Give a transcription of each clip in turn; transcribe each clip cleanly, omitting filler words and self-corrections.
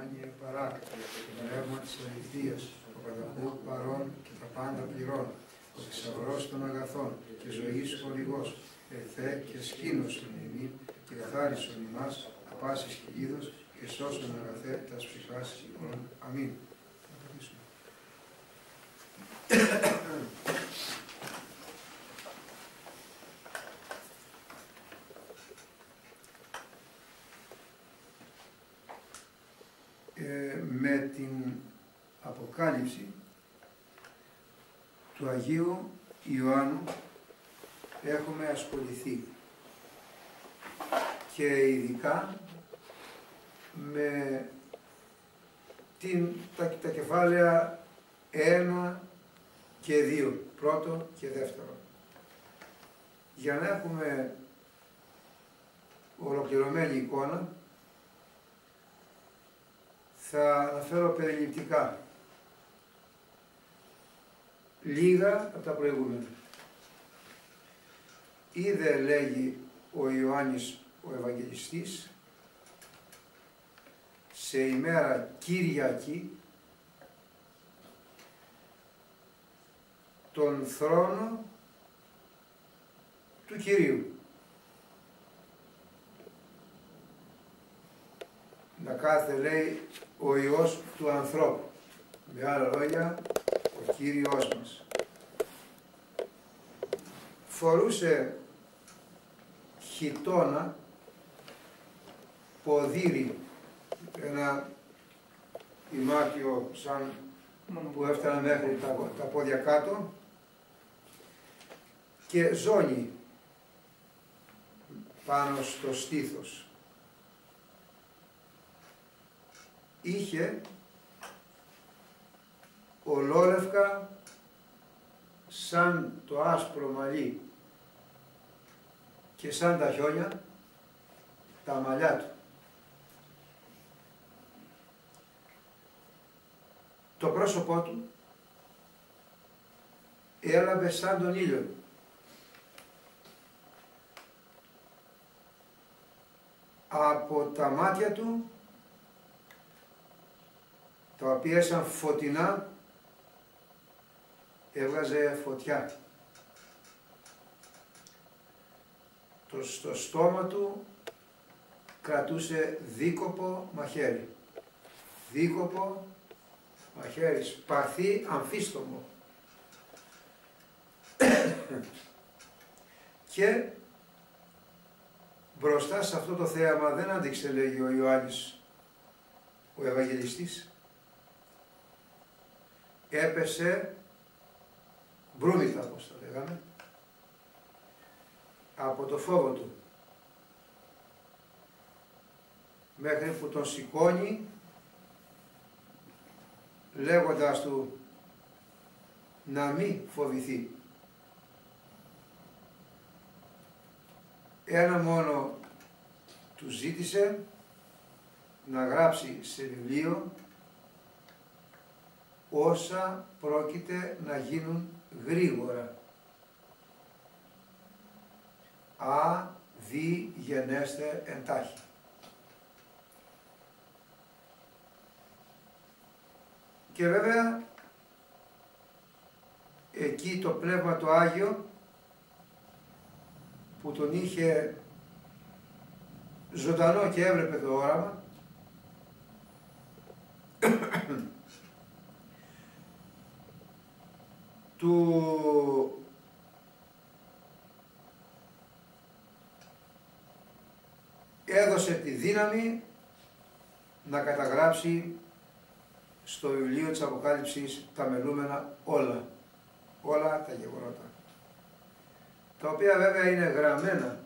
Άγιε Παράκλητε, πνεύμα της αληθείας, ο πανταχού παρών και τα πάντα πληρών, ο θησαυρός των αγαθών και ζωής χορηγός, ελθέ και σκήνωσον ημίν και καθάρισον ημάς από πάσης κυλίδος και σώσον αγαθέ τας ψυχάς ημών. Αμήν. Με την Αποκάλυψη του Αγίου Ιωάννου έχουμε ασχοληθεί και ειδικά με τα κεφάλαια 1 και 2, πρώτο και δεύτερο. Για να έχουμε ολοκληρωμένη εικόνα, θα αναφέρω περιληπτικά λίγα από τα προηγούμενα. Είδε, λέγει ο Ιωάννης ο Ευαγγελιστής, σε ημέρα Κυριακή τον θρόνο του Κυρίου. Να κάθεται, λέει, ο Υιός του ανθρώπου. Με άλλα λόγια, ο Κύριος μας. Φορούσε χιτώνα, ποδήρι, ένα ημάκιο σαν που έφτανε μέχρι τα πόδια κάτω, και ζώνη πάνω στο στήθος. Είχε ολόλευκα σαν το άσπρο μαλλί και σαν τα χιόνια τα μαλλιά του. Το πρόσωπό του έλαβε σαν τον ήλιο. Από τα μάτια του, τα οποία σαν φωτεινά, έβγαζε φωτιά. Στο στόμα του κρατούσε δίκοπο μαχαίρι. Δίκοπο μαχαίρι, σπαθί αμφίστομο. Και μπροστά σε αυτό το θέαμα δεν άντεξε, λέγει ο Ιωάννης ο Ευαγγελιστής. Έπεσε μπρούμητα, όπως το λέγαμε, από το φόβο του, μέχρι που τον σηκώνει, λέγοντας του να μην φοβηθεί. Ένα μόνο του ζήτησε, να γράψει σε βιβλίο όσα πρόκειται να γίνουν γρήγορα. Α, δι, γενέστε εντάχει. Και βέβαια, εκεί το Πνεύμα το Άγιο, που τον είχε ζωντανό και έβλεπε το όραμα, του έδωσε τη δύναμη να καταγράψει στο βιβλίο της Αποκάλυψης τα μελούμενα όλα τα γεγονότα, τα οποία βέβαια είναι γραμμένα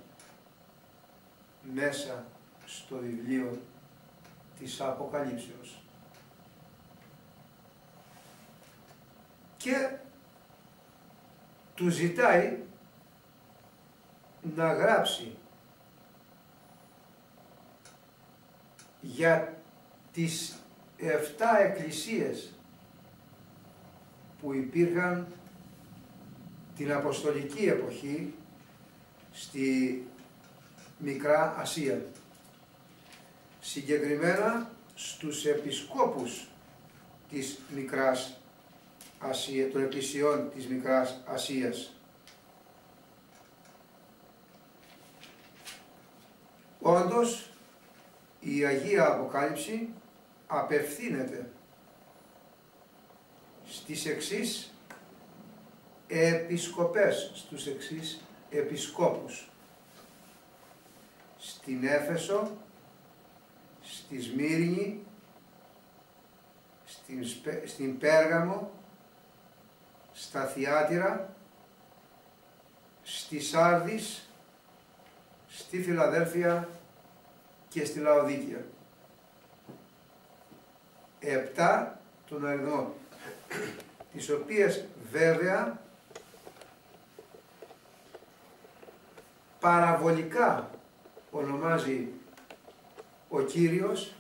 μέσα στο βιβλίο της Αποκαλύψεως. Και του ζητάει να γράψει για τις 7 εκκλησίες που υπήρχαν την Αποστολική εποχή στη Μικρά Ασία. Συγκεκριμένα στους επισκόπους της Μικράς Ασίας, των εκκλησιών της Μικράς Ασίας. Όντως, η Αγία Αποκάλυψη απευθύνεται στις εξής επισκοπές, στους εξής επισκόπους. Στην Έφεσο, στη Σμύρνη, στην Πέργαμο, στα Θιάτυρα, στη Σάρδης, στη Φιλαδέλφια και στη Λαοδίκεια. 7 τον αριθμό, τις οποίες βέβαια παραβολικά ονομάζει ο Κύριος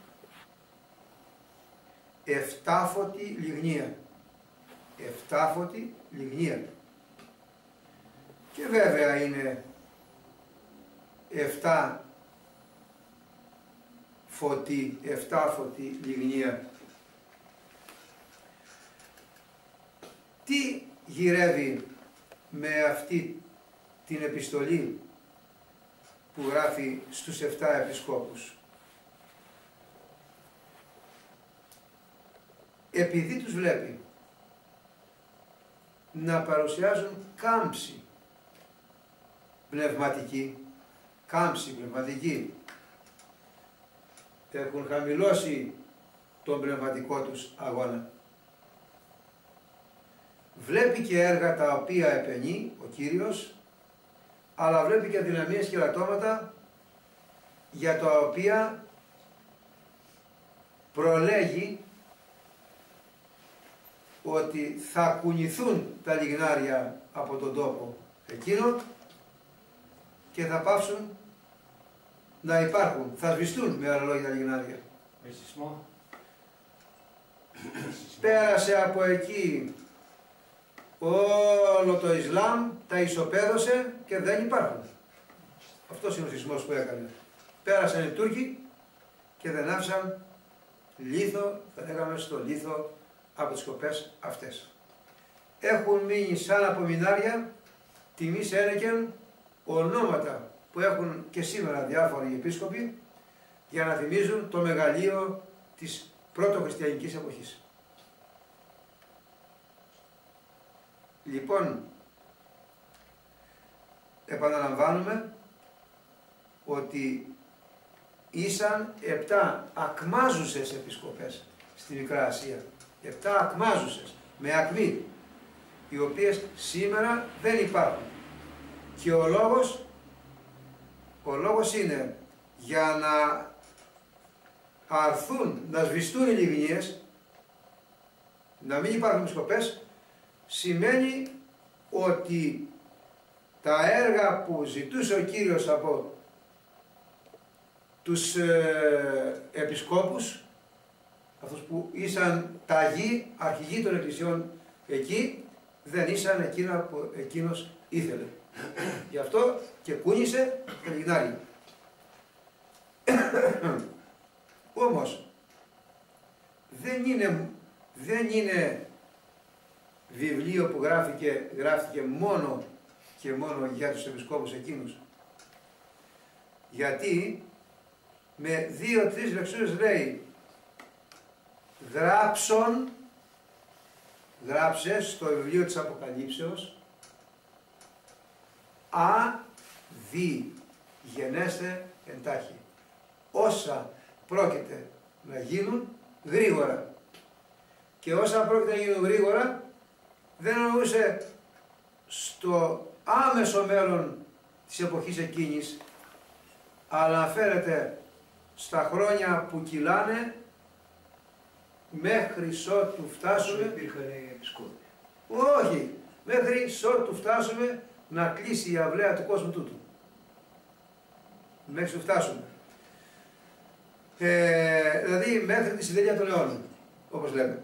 εφτάφωτη λιγνία. Εφτάφωτη λιγνία. Και βέβαια είναι 7φωτη λιγνία. Τι γυρεύει με αυτή την επιστολή που γράφει στους 7 επισκόπους? Επειδή τους βλέπει να παρουσιάζουν κάμψη πνευματική, έχουν χαμηλώσει τον πνευματικό τους αγώνα. Βλέπει και έργα τα οποία επενεί ο Κύριος, αλλά βλέπει και αδυναμίες και λατώματα για τα οποία προλέγει ότι θα κουνηθούν τα λιγνάρια από τον τόπο εκείνο και θα πάψουν να υπάρχουν, θα σβηστούν με άλλα λόγια τα λιγνάρια. Πέρασε από εκεί όλο το Ισλάμ, τα ισοπαίδωσε και δεν υπάρχουν. Αυτός είναι ο σεισμός που έκανε. Πέρασαν οι Τούρκοι και δεν άφησαν λίθο, θα λέγαμε στο λίθο, από τις σκοπές αυτές. Έχουν μείνει σαν απομεινάρια τιμής ένεκεν ονόματα που έχουν και σήμερα διάφοροι επίσκοποι για να θυμίζουν το μεγαλείο της πρωτοχριστιανικής εποχής. Λοιπόν, επαναλαμβάνουμε ότι ήσαν 7 ακμάζουσες επισκοπές στη Μικρά Ασία. 7 ακμάζουσες, με ακμή, οι οποίες σήμερα δεν υπάρχουν. Και ο λόγος είναι για να αρθούν, να σβηστούν οι λιγνίες, να μην υπάρχουν επισκοπές, σημαίνει ότι τα έργα που ζητούσε ο Κύριος από τους επισκόπους, αυτούς που ήσαν ταγοί, αρχηγοί των εκκλησιών εκεί, δεν ήσαν εκείνα που εκείνος ήθελε. Γι' αυτό και κούνησε τα λιγνάρια. Όμως, δεν είναι βιβλίο που γράφτηκε μόνο και μόνο για τους επισκόπους εκείνους. Γιατί με 2-3 λεξούρες λέει γράψε στο βιβλίο της Αποκαλύψεως δι γενέστε εντάχει. Όσα πρόκειται να γίνουν γρήγορα. Και όσα πρόκειται να γίνουν γρήγορα δεν εννοούσε στο άμεσο μέλλον της εποχής εκείνης, αλλά αναφέρεται στα χρόνια που κυλάνε μέχρι ότου φτάσουμε. Υπήρχαν επισκόποι. Όχι, μέχρι ότου φτάσουμε να κλείσει η αυλαία του κόσμου τούτου. Μέχρι ότου φτάσουμε. Δηλαδή μέχρι τη συντέλεια των αιώνων, όπως λέμε.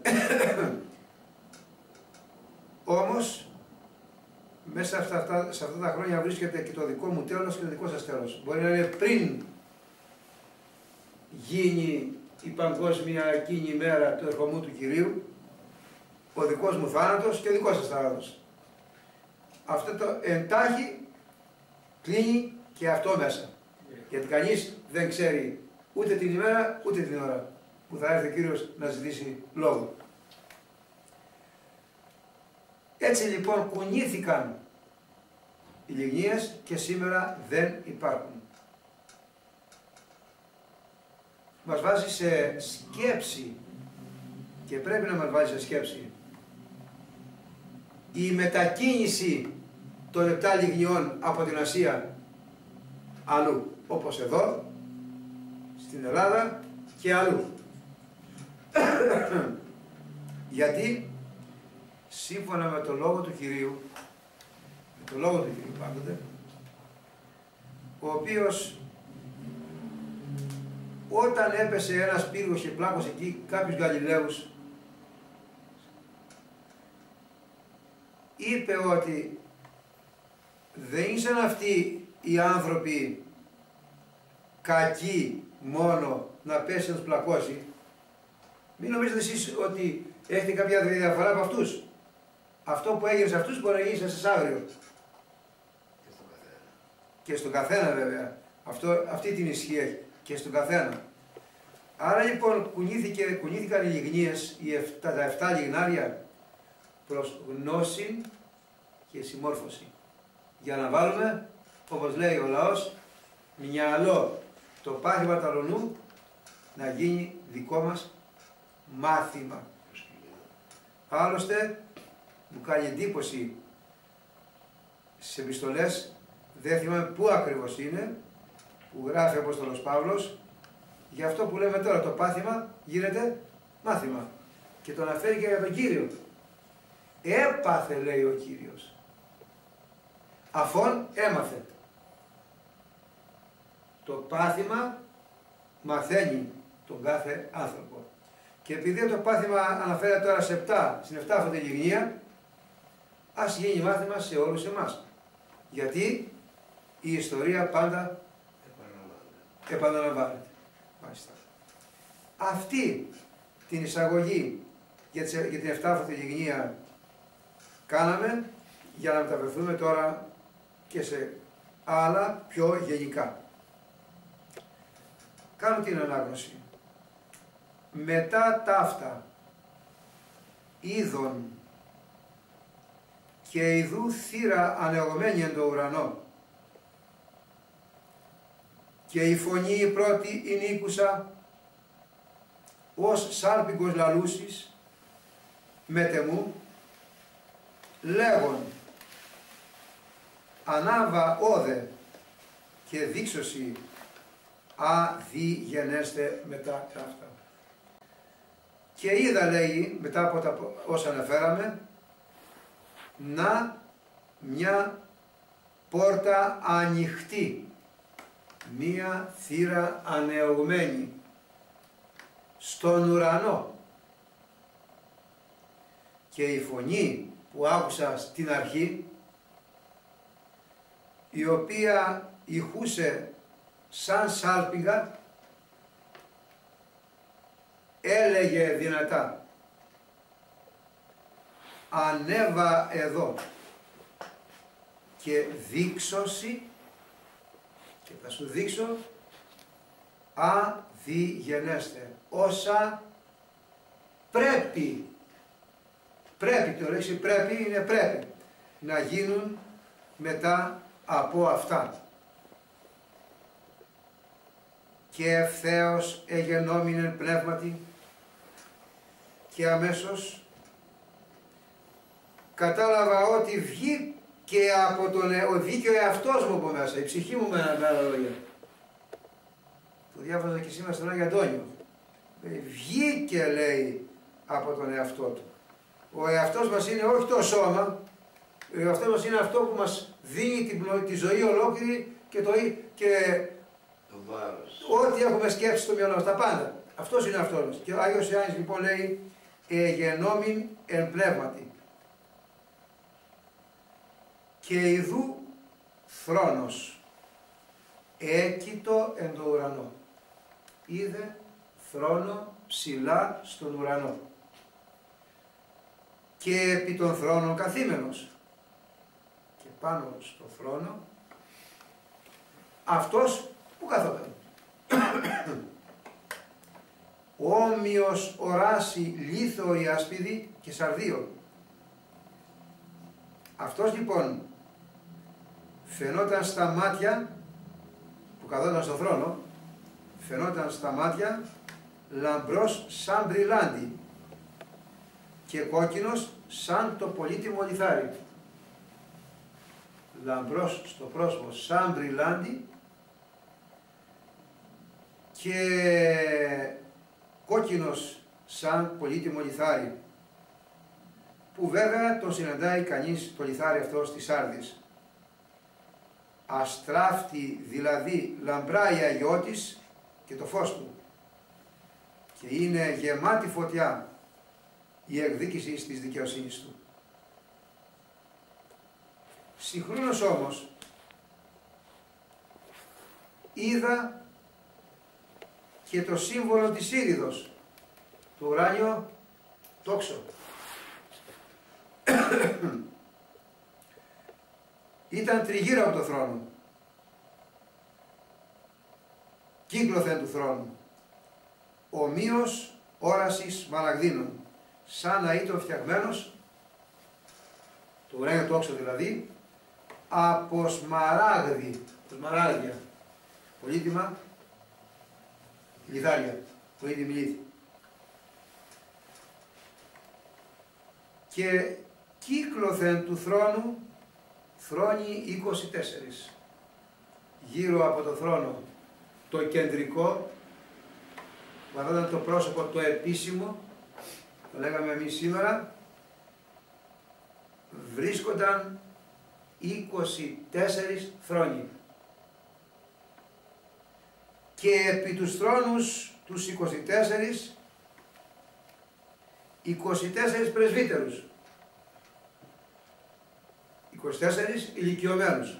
Όμως, μέσα σε αυτά τα χρόνια βρίσκεται και το δικό μου τέλος και το δικό σας τέλος. Μπορεί να είναι πριν γίνει η παγκόσμια εκείνη ημέρα του ερχομού του Κυρίου, ο δικός μου θάνατος και ο δικός σας θάνατος. Αυτό το εντάχει κλείνει και αυτό μέσα. Γιατί κανείς δεν ξέρει ούτε την ημέρα ούτε την ώρα που θα έρθει ο Κύριος να ζητήσει λόγο. Έτσι λοιπόν κουνήθηκαν οι λιγνίες και σήμερα δεν υπάρχουν. Μας βάζει σε σκέψη και πρέπει να μας βάζει σε σκέψη η μετακίνηση των 7 λιγνιών από την Ασία αλλού, όπως εδώ, στην Ελλάδα και αλλού. Γιατί σύμφωνα με το λόγο του Κυρίου, πάντοτε, ο οποίος όταν έπεσε ένας πύργος και πλάκωσε εκεί κάποιους Γαλιλαίους, είπε ότι δεν ήσαν αυτοί οι άνθρωποι κακοί μόνο να πέσει να τους πλακώσει. Μην νομίζετε εσείς ότι έχετε κάποια διαφορά από αυτούς. Αυτό που έγινε σε αυτούς μπορεί να γίνει σε εσάς αύριο. Και στον καθένα βέβαια. Αυτή την ισχύ έχει. Και στον καθένα. Άρα λοιπόν κουνήθηκαν οι λιγνίες, τα 7 λιγνάρια, προς γνώση και συμμόρφωση. Για να βάλουμε, όπως λέει ο λαός, μυαλό το πάθημα ταλονού να γίνει δικό μας μάθημα. Άλλωστε, μου κάνει εντύπωση στις επιστολές, δεν θυμάμαι πού ακριβώς είναι, που γράφει ο Απόστολος Παύλος, για αυτό που λέμε τώρα, το πάθημα γίνεται μάθημα. Και το αναφέρει και για τον Κύριο. Έπαθε, λέει ο Κύριος. Αφών έμαθε. Το πάθημα μαθαίνει τον κάθε άνθρωπο. Και επειδή το πάθημα αναφέρεται τώρα σε 7, στην 7η λιγνία, ας γίνει μάθημα σε όλους εμάς. Γιατί η ιστορία πάντα επαναλαμβάνεται. Μάλιστα. Αυτή την εισαγωγή για την 7η λιγνία κάναμε για να μεταφερθούμε τώρα και σε άλλα πιο γενικά. Κάνω την ανάγνωση. Μετά ταύτα είδων και ιδού θύρα ανεωμένη εν το ουρανό και η φωνή η πρώτη είναι ήκουσα ως σάλπιγγος λαλούσης μετεμού λέγον ανάβα όδε και δείξωση αδιγενέστε μετά ταύτα. Και είδα, λέει, μετά από τα όσα αναφέραμε, να μια πόρτα ανοιχτή, μία θύρα ανεωγμένη στον ουρανό. Και η φωνή που άκουσα στην αρχή, η οποία ηχούσε σαν σάλπιγγα, έλεγε δυνατά ανέβα εδώ και δείξωση και θα σου δείξω αδιγενέστε όσα πρέπει το λέξη πρέπει είναι πρέπει να γίνουν μετά από αυτά. Και ευθέως εγενόμην πνεύματι και αμέσως κατάλαβα ότι βγήκε από βγήκε ο εαυτός μου από μέσα, η ψυχή μου με άλλα λόγια. Το διάβαζα και σήμερα στον Άγιο Αντώνιο. Βγήκε, λέει, από τον εαυτό του. Ο εαυτός μας είναι όχι το σώμα, ο εαυτός μας είναι αυτό που μας δίνει τη ζωή ολόκληρη και ό,τι έχουμε σκέψει στο μυαλό μας, τα πάντα. Αυτός είναι αυτός μας. Και ο Άγιος Ιωάννης λοιπόν λέει εγενόμην εν πνεύματι. Και ιδού θρόνος έκειτο εν το ουρανό. Είδε θρόνο ψηλά στον ουρανό και επί των θρόνων καθήμενος και πάνω στο θρόνο αυτός που καθόταν. Όμοιος οράσει λίθο η άσπιδη και σαρδίο. Αυτός λοιπόν φαινόταν στα μάτια που καθόταν στο θρόνο, φαινόταν στα μάτια λαμπρός σαν μπριλάντι και κόκκινος σαν το πολύτιμο λιθάρι. Λαμπρός στο πρόσωπο σαν μπριλάντι και κόκκινος σαν πολύτιμο λιθάρι, που βέβαια τον συναντάει κανείς το λιθάρι αυτό στις Σάρδης. Αστράφτη δηλαδή λαμπρά η αγιώτης και το φως του και είναι γεμάτη φωτιά η εκδίκηση της δικαιοσύνης του. Συγχρόνως όμως είδα και το σύμβολο της Ήριδος, το ουράνιο τόξο. Ήταν τριγύρω από το θρόνο, κύκλωθεν του θρόνου, ομοίως όρασης μαραγδίνων, σαν να ήταν φτιαγμένος, το ουράνιο τόξο δηλαδή, από σμαράγδι, σμαράγδια, πολύτιμα λιθάρια, πολύτιμη λίθη. Και κύκλωθεν του θρόνου θρόνοι 24. Γύρω από το θρόνο το κεντρικό, που ήταν το πρόσωπο το επίσημο, το λέγαμε εμείς σήμερα, βρίσκονταν 24 θρόνοι. Και επί τους θρόνους τους 24, 24 πρεσβύτερους, 24 ηλικιωμένους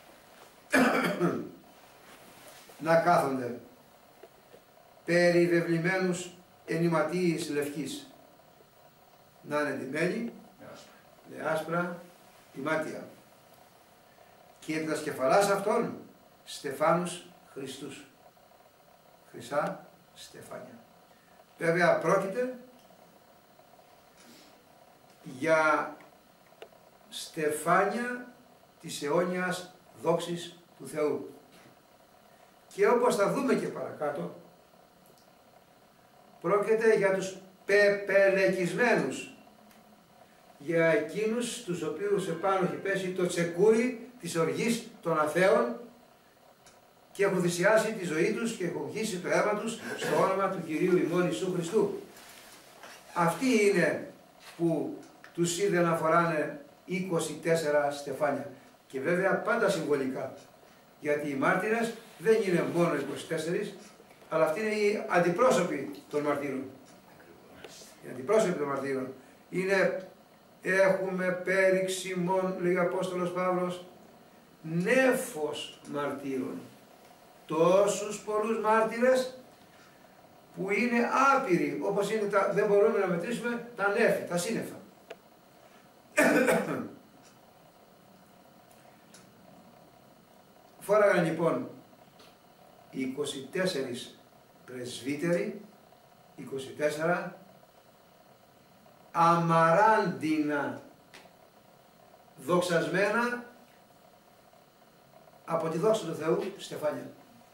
να κάθονται περιβεβλημένους ενηματίης λευκής, να είναι ντυμένοι με άσπρα ημάτια και επί τα σκεφαλάς αυτών στεφάνους Χριστούς, χρυσά στεφάνια. Βέβαια πρόκειται για στεφάνια της αιώνιας δόξης του Θεού. Και όπως θα δούμε και παρακάτω, πρόκειται για τους πεπελεκισμένους, για εκείνους τους οποίους επάνω έχει πέσει το τσεκούρι της οργής των αθέων και έχουν θυσιάσει τη ζωή τους και έχουν χύσει το αίμα τους στο όνομα του Κυρίου ημών Ιησού Χριστού. Αυτοί είναι που τους είδε να φοράνε 24 στεφάνια. Και βέβαια πάντα συμβολικά. Γιατί οι μάρτυρες δεν είναι μόνο 24, αλλά αυτοί είναι οι αντιπρόσωποι των μαρτύρων. Οι αντιπρόσωποι των μαρτύρων. Είναι, έχουμε πέριξη μόνο, λέει ο Απόστολος Παύλος, νέφος μαρτύρων. Τόσους πολλούς μάρτυρες που είναι άπειροι, όπως είναι δεν μπορούμε να μετρήσουμε τα νέφη, τα σύννεφα. Φόραγαν λοιπόν οι 24 πρεσβύτεροι, 24 αμαράντινα, δοξασμένα από τη δόξα του Θεού στεφάνια.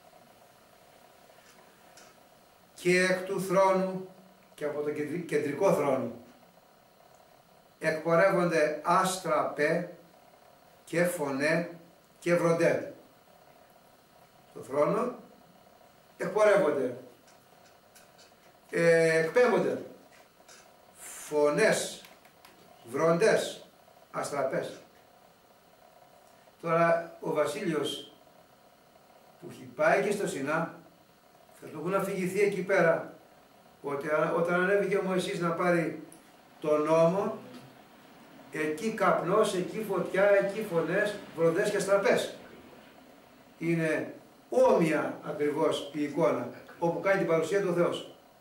Και εκ του θρόνου και από το κεντρικό θρόνο εκπορεύονται άστρα πε και φωνέ και βροντέ. Στο θρόνο εκπορεύονται, εκπέμπονται φωνές, βροντές, αστραπές. Τώρα ο Βασίλειος που έχει πάει και στο Σινά θα του έχουν αφηγηθεί εκεί πέρα ότι όταν ανέβηκε ο Μωυσής να πάρει τον νόμο, εκεί καπνός, εκεί φωτιά, εκεί φωνές, βροντές και αστραπές. Είναι όμοια ακριβώς η εικόνα όπου κάνει την παρουσία του Θεός.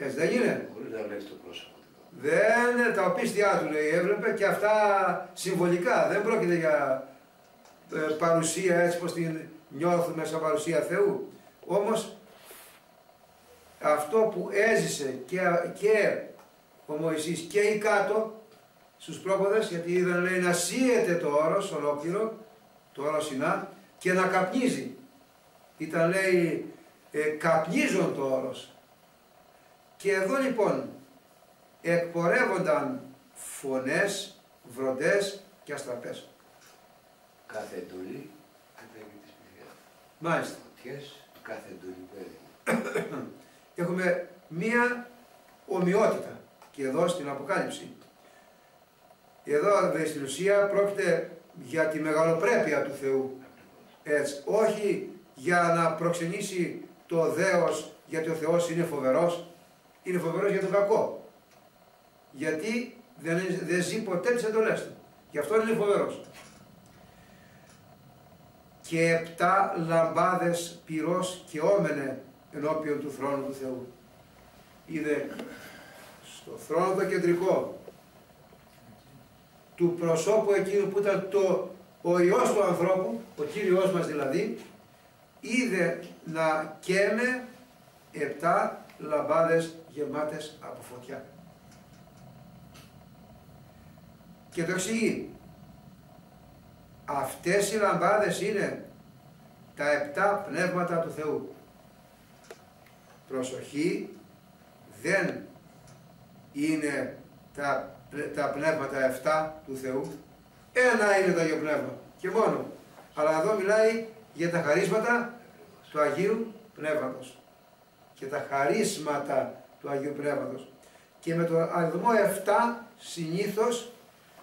Έτσι δεν είναι? Χωρίς να βλέπει το πρόσωπο. Δεν, τα οπίστια του λέει, έβλεπε και αυτά συμβολικά. Δεν πρόκειται για παρουσία έτσι πως την νιώθουμε σαν παρουσία Θεού. Όμως αυτό που έζησε και ο Μωυσής και οι κάτω στους πρόποδες, γιατί είδαν λέει να σύεται το όρος ολόκληρο, το όρος Σινά, και να καπνίζει. Ήταν λέει καπνίζον το όρος. Και εδώ λοιπόν εκπορεύονταν φωνές, βροντές και αστραπές. Κάθε εντολή αντέχει τη σπηλιά. Μάλιστα. Φωτιές, κάθε εντολή που έδινε. Έχουμε μία ομοιότητα και εδώ στην Αποκάλυψη. Εδώ στην ουσία πρόκειται για τη μεγαλοπρέπεια του Θεού. Έτσι, όχι για να προξενήσει το δέος, γιατί ο Θεός είναι φοβερός. Είναι φοβερός για τον κακό. Γιατί δεν ζει ποτέ τις εντολές του. Γι' αυτό είναι φοβερός. Και 7 λαμπάδες πυρός και όμενε ενώπιον του θρόνου του Θεού. Είδε στο θρόνο το κεντρικό του προσώπου εκείνου που ήταν ο Υιός του ανθρώπου, ο Κύριος μας δηλαδή, είδε να καίμε 7 λαμπάδες γεμάτες από φωτιά. Και το εξηγεί. Αυτές οι λαμπάδες είναι τα 7 πνεύματα του Θεού. Προσοχή, δεν είναι τα πνεύματα 7 του Θεού. Ένα είναι το Αγίο Πνεύμα και μόνο. Αλλά εδώ μιλάει για τα χαρίσματα του Αγίου Πνεύματος και τα χαρίσματα του Αγίου Πνεύματος. Και με το αριθμό 7 συνήθως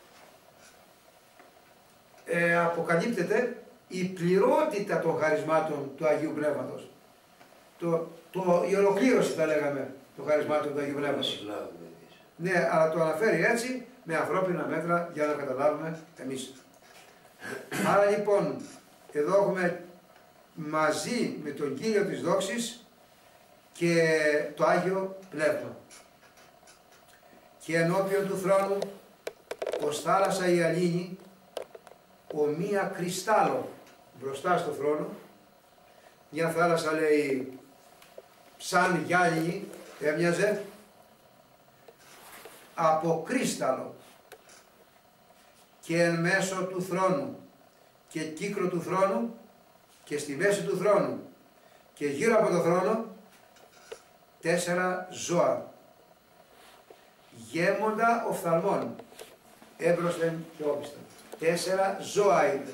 αποκαλύπτεται η πληρότητα των χαρισμάτων του Αγίου Πνεύματος. Η ολοκλήρωση θα λέγαμε των χαρισμάτων του Αγίου Πνεύματος. Ναι, αλλά το αναφέρει έτσι με ανθρώπινα μέτρα για να καταλάβουμε εμείς. Άρα λοιπόν εδώ έχουμε μαζί με τον Κύριο της δόξης και το Άγιο Πνεύμα. Και ενώπιον του θρόνου ως θάλασσα η αλήνη, ομοία κρυστάλλο μπροστά στο θρόνο. Μια θάλασσα λέει σαν γυάλινη έμοιαζε, από κρύσταλλο, και εν μέσω του θρόνου και κύκρο του θρόνου και στη μέση του θρόνου και γύρω από το θρόνο 4 ζώα γέμοντα οφθαλμών έμπροσθεν και όπισθεν. 4 ζώα είναι.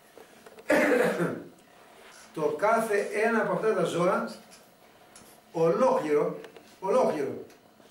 Το κάθε ένα από αυτά τα ζώα ολόκληρο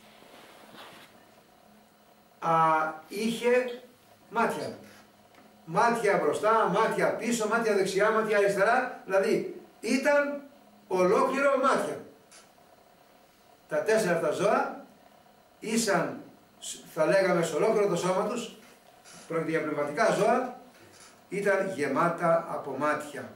είχε μάτια. Μάτια μπροστά, μάτια πίσω, μάτια δεξιά, μάτια αριστερά. Δηλαδή ήταν ολόκληρο μάτια. Τα 4 αυτά ζώα ήσαν, θα λέγαμε, σε ολόκληρο το σώμα τους, πρόκειται για πνευματικά ζώα, ήταν γεμάτα από μάτια.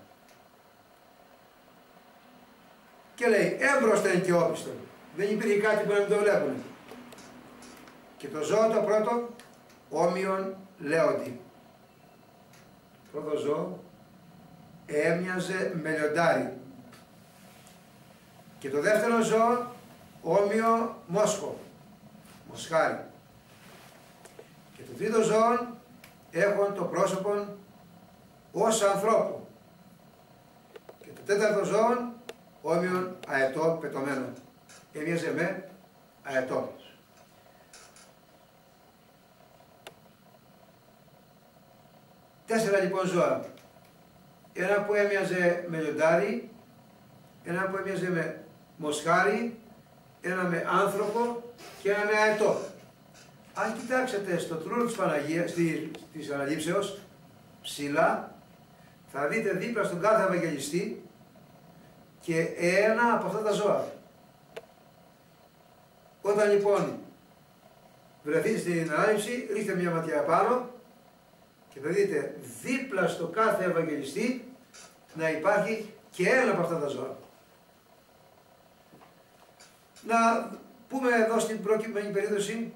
Και λέει έμπροσθεν και όπισθεν. Δεν υπήρχε κάτι που να μην το βλέπουν. Και το ζώο το πρώτο, όμοιον λέοντι. Το πρώτο ζώο έμοιαζε με λιοντάρι. Και το δεύτερο ζώο, όμοιο μόσχο, μοσχάρι. Και το τρίτο ζώο έχουν το πρόσωπο ως ανθρώπου. Και το τέταρτο ζώο, όμοιον αετό πετωμένο. Έμοιαζε με αετό. Τέσσερα λοιπόν ζώα. Ένα που έμοιαζε με λιοντάρι, ένα που έμοιαζε με μοσχάρι, ένα με άνθρωπο και ένα με αετό. Αν κοιτάξετε στο τρούλο της Παναγίας, της Αναλήψεως, ψηλά, θα δείτε δίπλα στον κάθε Ευαγγελιστή και ένα από αυτά τα ζώα. Όταν λοιπόν βρεθείτε στην Ανάληψη, ρίξτε μια ματιά πάνω και θα δείτε δίπλα στο κάθε Ευαγγελιστή να υπάρχει και ένα από αυτά τα ζώα. Να πούμε εδώ στην προκειμένη περίπτωση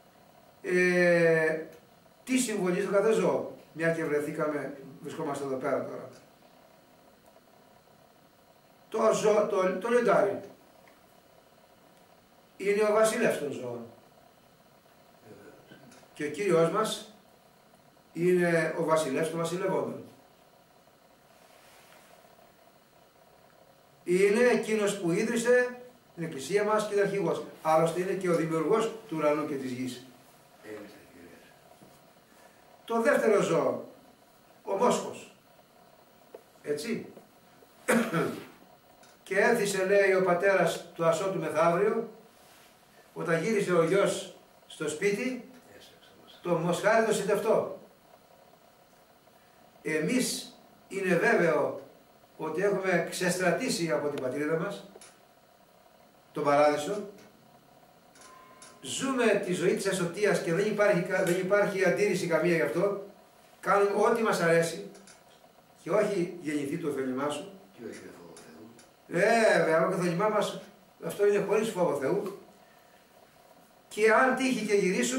τι συμβολίζει το κάθε ζώο, μια και βρισκόμαστε εδώ πέρα τώρα. Το λιοντάρι είναι ο βασιλεύς των ζώων και ο Κύριος μας είναι ο βασιλεύς των βασιλευόντων. Είναι εκείνος που ίδρυσε την εκκλησία μας και είναι αρχηγός. Άλλωστε είναι και ο δημιουργός του ουρανού και της γης. Το δεύτερο ζώο, ο μόσχος. Έτσι. Και έθισε, λέει, ο πατέρας του ασώτου μεθαύριο, όταν γύρισε ο γιος στο σπίτι, το μοσχάρι το συντευτό. Εμείς είναι βέβαιο ότι έχουμε ξεστρατήσει από την πατρίδα μας, τον παράδεισο, ζούμε τη ζωή της ασωτείας και δεν υπάρχει αντίρρηση καμία γι' αυτό, κάνουμε ό,τι μας αρέσει και όχι γεννηθεί το θέλημά σου. Και όχι με φόβο Θεού. Βέβαια, το θέλημά μας αυτό είναι χωρίς φόβο Θεού. Και αν τύχει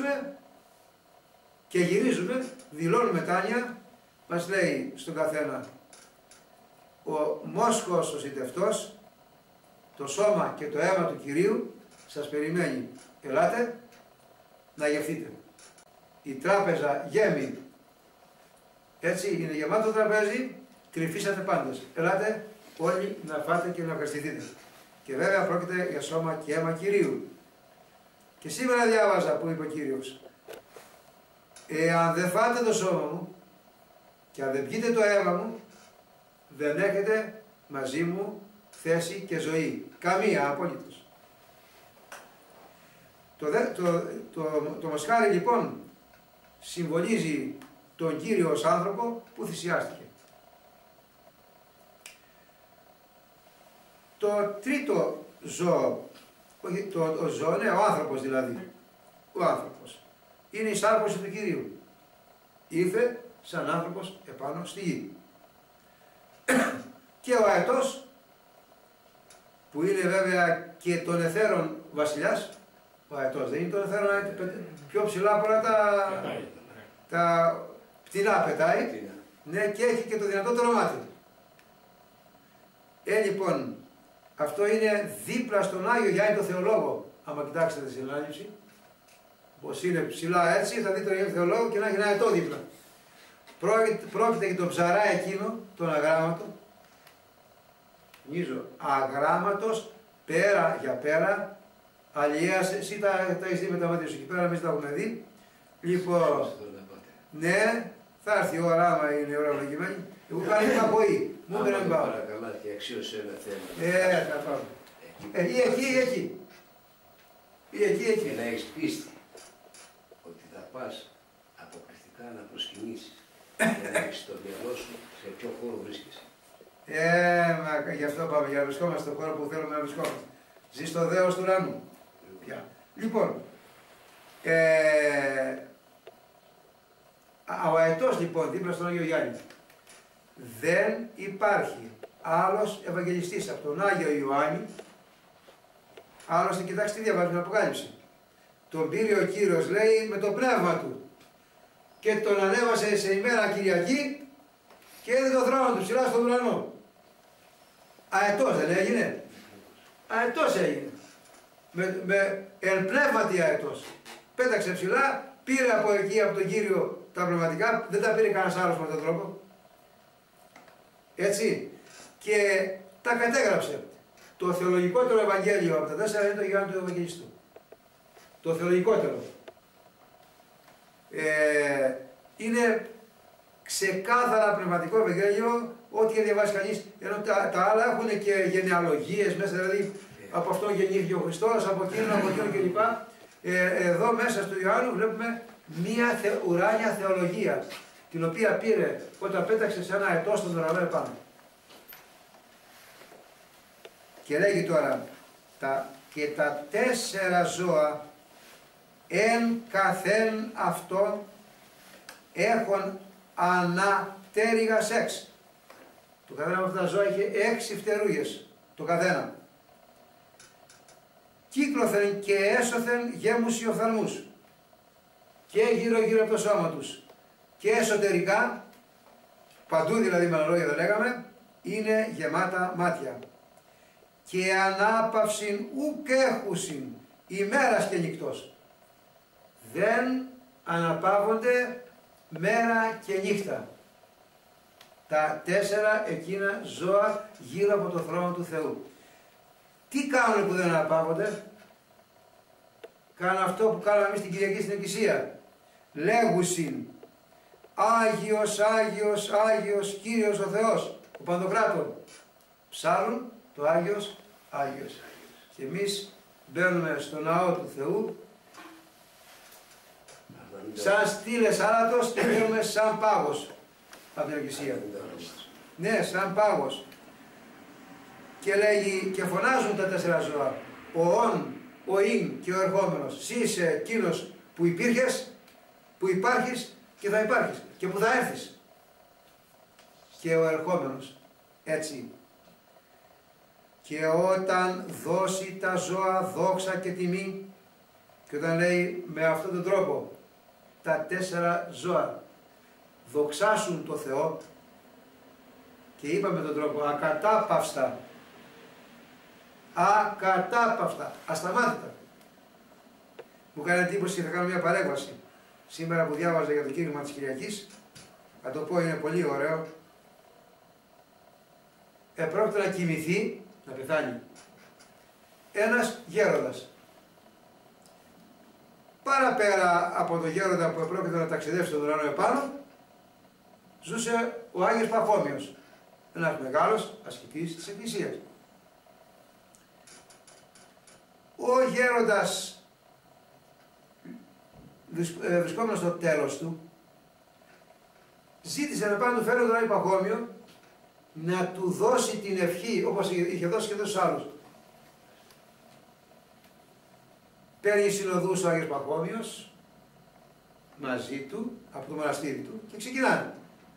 και γυρίζουμε, δηλώνουμε μετάνοια, μας λέει στον καθένα ο μόσχος ο συντευτός, το σώμα και το αίμα του Κυρίου σας περιμένει. Ελάτε να γευθείτε. Η τράπεζα γέμει. Έτσι είναι γεμάτο τραπέζι, κρυφίσατε πάντες. Ελάτε όλοι να φάτε και να ευχαριστηθείτε. Και βέβαια πρόκειται για σώμα και αίμα Κυρίου. Και σήμερα διάβαζα που είπε ο Κύριος, εάν δεν φάτε το σώμα μου και αν δεν πιείτε το αίμα μου, δεν έχετε μαζί μου θέση και ζωή. Καμία απολύτως. Το μοσχάρι λοιπόν συμβολίζει τον Κύριο ως άνθρωπο που θυσιάστηκε. Το τρίτο ζώο, το ζώο είναι ο άνθρωπος δηλαδή. Ο άνθρωπος είναι η σάρπωση του Κυρίου. Ήρθε σαν άνθρωπος επάνω στη γη. Και ο αετός, που είναι βέβαια και των εθέρων βασιλιάς, ο αετός δεν είναι των εθέρων, πιο ψηλά από όλα τα πτηνά πετάει, ναι, και έχει και το δυνατότερο μάτι. Λοιπόν, αυτό είναι δίπλα στον Άγιο Γιάννη το Θεολόγο, άμα κοιτάξετε τη συνάνυψη, πως είναι ψηλά έτσι, θα δείτε τον Γιάννη Θεολόγο και να έχει ένα αετό δίπλα. Πρόκειται για τον ψαρά εκείνο, τον αγράμματο, αγράμματος, πέρα για πέρα, αλλιώς εσύ τα έχεις δει με τα μάτια σου εκεί πέρα, εμείς τα έχουμε δει. Λοιπόν, ναι, θα έρθει η ώρα, άμα είναι η ώρα βλογημένη. Εγώ κάνω μια αποή, μου είπε να μην πάω. Παρακαλά και αξίωσε ένα θέμα. Θα πάω. Ή εκεί. Και να έχεις πίστη ότι θα πας αποκλειστικά να προσκυνήσεις και να έχεις το μυαλό σου σε ποιο χώρο βρίσκεσαι. Μα γι' αυτό πάμε, για να βρισκόμαστε στον χώρο που θέλουμε να βρισκόμαστε. Ζει στο δέος του ουρανού. Λοιπόν, ο αετός λοιπόν δίπλα στον Άγιο Γιάννη. Δεν υπάρχει άλλος Ευαγγελιστής από τον Άγιο Ιωάννη. Άλλωστε, κοιτάξτε τι διαβάζει την Αποκάλυψη. Τον πήρε ο Κύριος, λέει, με το πνεύμα του και τον ανέβασε σε ημέρα Κυριακή και έδινε το θρόνο του ψηλά στον ουρανό. Αετός δεν έγινε. Αετός έγινε. Με εν πνεύματι αετός. Πέταξε ψηλά, πήρε από εκεί από τον Κύριο τα πνευματικά, δεν τα πήρε κανένας άλλος με τον τρόπο. Έτσι. Και τα κατέγραψε. Το θεολογικότερο Ευαγγέλιο από τα 4 είναι το Γιάννη του Ευαγγελιστού. Το θεολογικότερο. Είναι ξεκάθαρα πνευματικό Ευαγγέλιο, ό,τι και διαβάσει κανείς, ενώ τα άλλα έχουν και γενεαλογίες μέσα, δηλαδή από αυτό γεννήθηκε ο Χριστός, από εκείνον κλπ. Εδώ μέσα στο Ιωάννου βλέπουμε μία ουράνια θεολογία, την οποία πήρε όταν πέταξε σε ένα αετό στον ουρανό επάνω. Και λέγει τώρα, και τα 4 ζώα εν καθέν αυτόν έχουν αναπτέρυγα σεξ. Το καθένα από αυτά τα ζώα είχε 6 φτερούγες το καθένα. κύκλωθεν και έσωθεν γέμους οι οφθαλμούς, και γύρω-γύρω από το σώμα τους, και εσωτερικά, παντού δηλαδή με άλλα λόγια δεν λέγαμε, είναι γεμάτα μάτια. Και ανάπαυσιν ουκ έχουσιν ημέρας και νυχτός. Δεν αναπαύονται μέρα και νύχτα τα 4 εκείνα ζώα γύρω από το θρόνο του Θεού. Τι κάνουν που δεν αναπαύονται? Κάνουν αυτό που κάναμε εμείς την Κυριακή στην Εκκλησία. Λέγουσιν Άγιος, Άγιος, Άγιος, Κύριος ο Θεός, ο Παντοκράτορ. Ψάλλουν το Άγιος, Άγιος. Και εμείς μπαίνουμε στο ναό του Θεού σαν στήλες άλατος και μπαίνουμε σαν πάγος από την Εκκλησία. Ναι, σαν πάγος. Και λέγει, και φωνάζουν τα 4 ζώα. Ο ον, ο ειν και ο ερχόμενος. Εσύ είσαι εκείνος που υπήρχες, που υπάρχεις και θα υπάρχεις και που θα έρθεις. Και ο ερχόμενος. Έτσι. Και όταν δώσει τα ζώα δόξα και τιμή, και όταν λέει με αυτόν τον τρόπο τα 4 ζώα δοξάσουν το Θεό, και είπαμε τον τρόπο ακατάπαυστα, ακατάπαυστα, ασταμάτητα. Μου κάνει εντύπωση και θα κάνω μια παρέμβαση σήμερα που διάβαζα για το κήρυγμα της Κυριακής. Θα το πω, είναι πολύ ωραίο. Επρόκειτο να κοιμηθεί, να πεθάνει ένας γέροντας. Παραπέρα από το γέροντα που επρόκειτο να ταξιδεύσει στον ουρανό επάνω, ζούσε ο Άγιος Παχώμιος, ένας μεγάλος ασκητής της Εκκλησίας. Ο γέροντας, βρισκόμενος στο τέλος του, ζήτησε να πάει να του φέρει τον Άγιο Παχώμιο να του δώσει την ευχή, όπως είχε δώσει και τους άλλους. Παίρνει συνοδούς ο Άγιος Παχώμιος μαζί του, από το μοναστήρι του, και ξεκινάνε.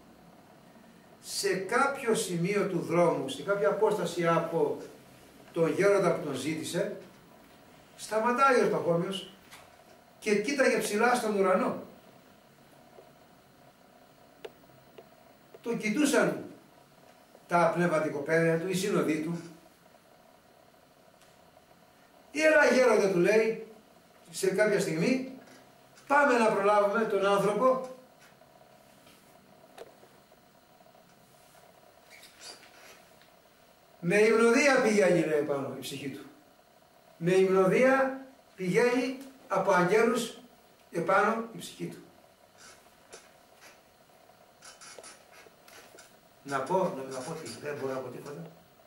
Σε κάποιο σημείο του δρόμου, σε κάποια απόσταση από τον γέροντα που τον ζήτησε, σταματάει ο Άγιος Παχώμιος και κοίταγε ψηλά στον ουρανό. Τον κοιτούσαν τα πνευματικοπαίδια του, οι σύνοδοι του. Έλα γέροντα, του λέει, σε κάποια στιγμή, πάμε να προλάβουμε τον άνθρωπο με υμνοδία πηγαίνει, λέει, πάνω η ψυχή του. Με υμνοδία πηγαίνει από αγγέλους επάνω η ψυχή του. Να πω τι, δεν μπορώ να πω τίποτα.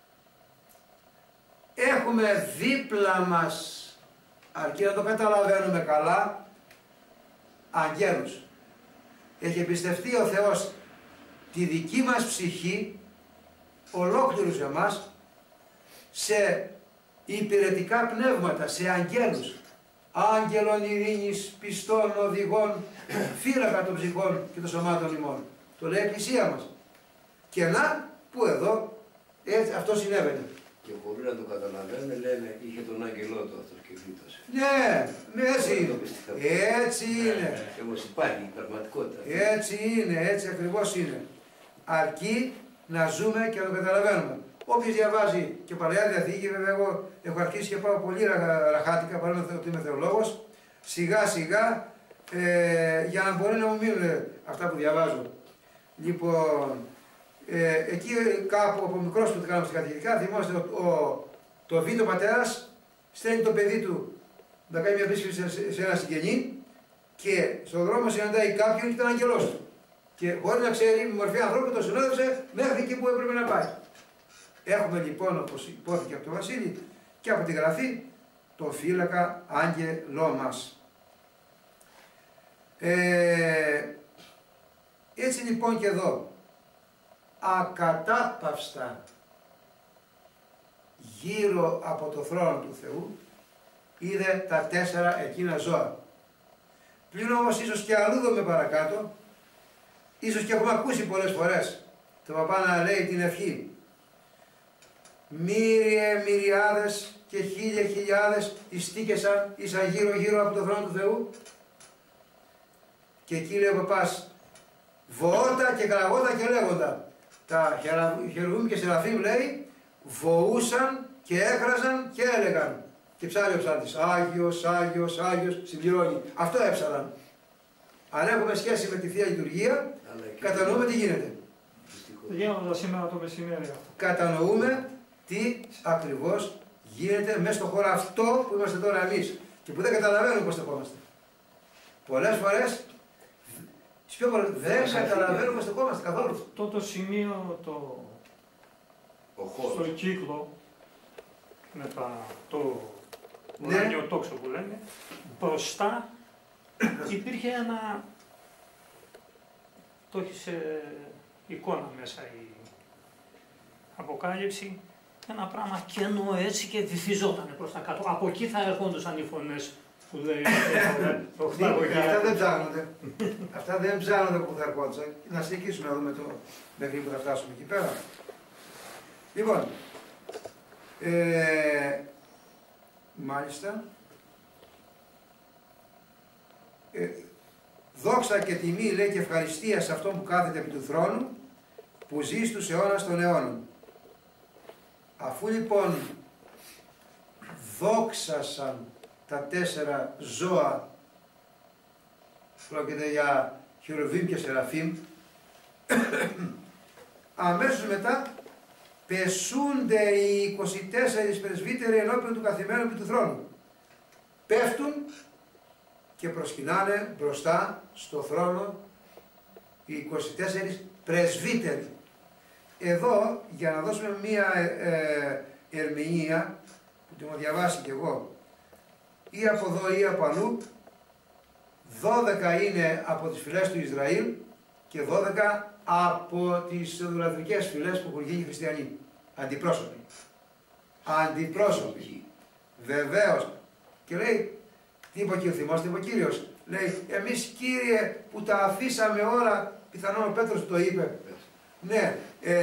Έχουμε δίπλα μας, αρκεί να το καταλαβαίνουμε καλά, αγγέλους. Έχει εμπιστευτεί ο Θεός τη δική μας ψυχή, ολόκληρους εμάς, σε υπηρετικά πνεύματα, σε αγγέλους. Άγγελων ειρήνης, πιστών, οδηγών, φύλακα των ψυχών και των σωμάτων ημών. Το λέει η Εκκλησία μας. Και να, που εδώ, έτσι, αυτό συνέβαινε. Και χωρίς να το καταλαβαίνουμε, λένε, είχε τον άγγελό του αυτός και γλίτωσε. Ναι, έτσι είναι. Έτσι είναι. Όμως υπάρχει πραγματικότητα. Έτσι είναι, έτσι ακριβώς είναι. Αρκεί να ζούμε και να το καταλαβαίνουμε. Όποιος διαβάζει και Παλαιά Διαθήκη, βέβαια εγώ έχω αρχίσει και πάω πολύ ραχάτικα, παρόλο ότι είμαι θεολόγος, σιγά σιγά, για να μπορεί να μου μείνουν αυτά που διαβάζω. Λοιπόν, εκεί κάπου από μικρός που το κάναμε στα κατηχητικά, θυμάστε το Β' πατέρας στέλνει το παιδί του να κάνει μια επίσκεψη σε ένα συγγενή και στον δρόμο συναντάει κάποιον και ήταν αγγελός του. Και χωρίς να ξέρει, με μορφή ανθρώπου τον συνόδευσε μέχρι εκεί που έπρεπε να πάει. Έχουμε λοιπόν, όπως υπόθηκε από τον Βασίλη και από τη Γραφή, τον φύλακα άγγελό μας. Έτσι λοιπόν και εδώ, ακατάπαυστα γύρω από το θρόνο του Θεού, είδε τα 4 εκείνα ζώα. Πλην όμως ίσως και αλλού δούμε παρακάτω, ίσως και έχουμε ακούσει πολλές φορές το παπά να λέει την ευχή. Μύριε μυριάδες και χιλιάδες ειστήκεσαν, ήσαν γύρω από τον θρόνο του Θεού. Και εκεί λέει ο παπάς, βοώτα και κλαγότα και λέγοντα. Τα χερουβίμ και σεραφείμ λέει, βοούσαν και έκραζαν και έλεγαν. Και ψάρει ο ψάρτης, Άγιος, Άγιος, Άγιος, συμπληρώνει. Αυτό έψαραν. Αν έχουμε σχέση με τη Θεία Λειτουργία, κατανοούμε τι γίνεται. Γίνοντα σήμερα το μεσημέρι αυτό. Κατανοούμε τι ακριβώς γίνεται μέσα στον χώρο αυτό που είμαστε τώρα εμείς και που δεν καταλαβαίνουμε πώς στεκόμαστε. Πολλές φορές δεν καταλαβαίνουμε πώς στεκόμαστε καθόλου. Αυτό το σημείο στο κύκλο με το ουράνιο τόξο που λέμε, μπροστά υπήρχε ένα, το έχει σε εικόνα μέσα η Αποκάλυψη, ένα πράγμα κενό έτσι και βυθιζόταν προς τα κάτω. Από εκεί θα ερχόντουσαν οι φωνές που λέει Αυτά δεν ψάχνονται. Αυτά δεν ψάχνονται που θα ερχόντουσαν. Να συνεχίσουμε να δούμε μέχρι που θα φτάσουμε εκεί πέρα. Λοιπόν, μάλιστα, δόξα και τιμή λέει και ευχαριστία σε αυτόν που κάθεται επί του θρόνου, που ζει στους αιώνας των αιώνων. Αφού λοιπόν δόξασαν τα 4 ζώα, πρόκειται για χερουβίμ και σεραφείμ, αμέσως μετά πεσούνται οι 24 πρεσβύτεροι ενώπιον του καθημένου επί του θρόνου. Πέφτουν και προσκυνάνε μπροστά στο θρόνο οι 24 πρεσβύτεροι. Εδώ, για να δώσουμε μία ερμηνεία, που την έχω διαβάσει κι εγώ, ή από εδώ ή από αλλού, 12 είναι από τις φυλές του Ισραήλ και 12 από τις ιδωλατρικές φυλές που έχουν γίνει οι χριστιανοί. Αντιπρόσωποι. Αντιπρόσωποι. Βεβαίως. Και λέει, τι είπε ο Θυμός, τι είπε ο Κύριος. Λέει, εμείς Κύριε που τα αφήσαμε όλα, πιθανόν ο Πέτρος το είπε. Ναι,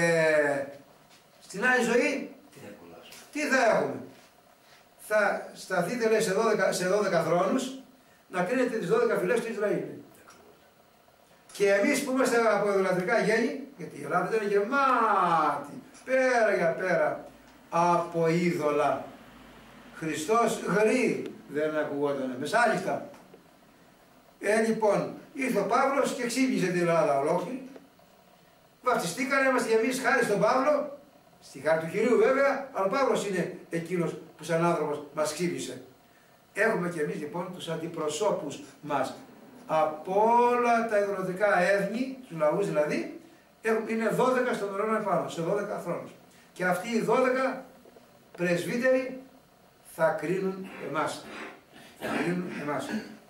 στην άλλη ζωή, τι θα έχουμε. Θα σταθείτε λέει σε 12 θρόνους, να κρίνετε τις 12 φυλές του Ισραήλ. Και εμείς που είμαστε από ιδωλατρικά γέννη, γιατί η Ελλάδα ήταν γεμάτη, πέρα για πέρα, από είδωλα. Χριστός γρή δεν ακουγότανε, μεσάλιστα. Λοιπόν, ήρθε ο Παύλος και ξύπνησε την Ελλάδα ολόκληρη. Βαπτιστήκανε, είμαστε εμείς χάρη στον Παύλο, στη χάρη του Κυρίου βέβαια, αλλά ο Παύλος είναι εκείνος που σαν άνθρωπος μας ξύπνησε. Έχουμε και εμείς λοιπόν τους αντιπροσώπους μας. Από όλα τα ιδωλατρικά έθνη, τους λαούς δηλαδή, είναι 12 στον ουρανό επάνω, σε 12 θρόνους. Και αυτοί οι 12 πρεσβύτεροι θα κρίνουν εμάς. Θα κρίνουν εμάς.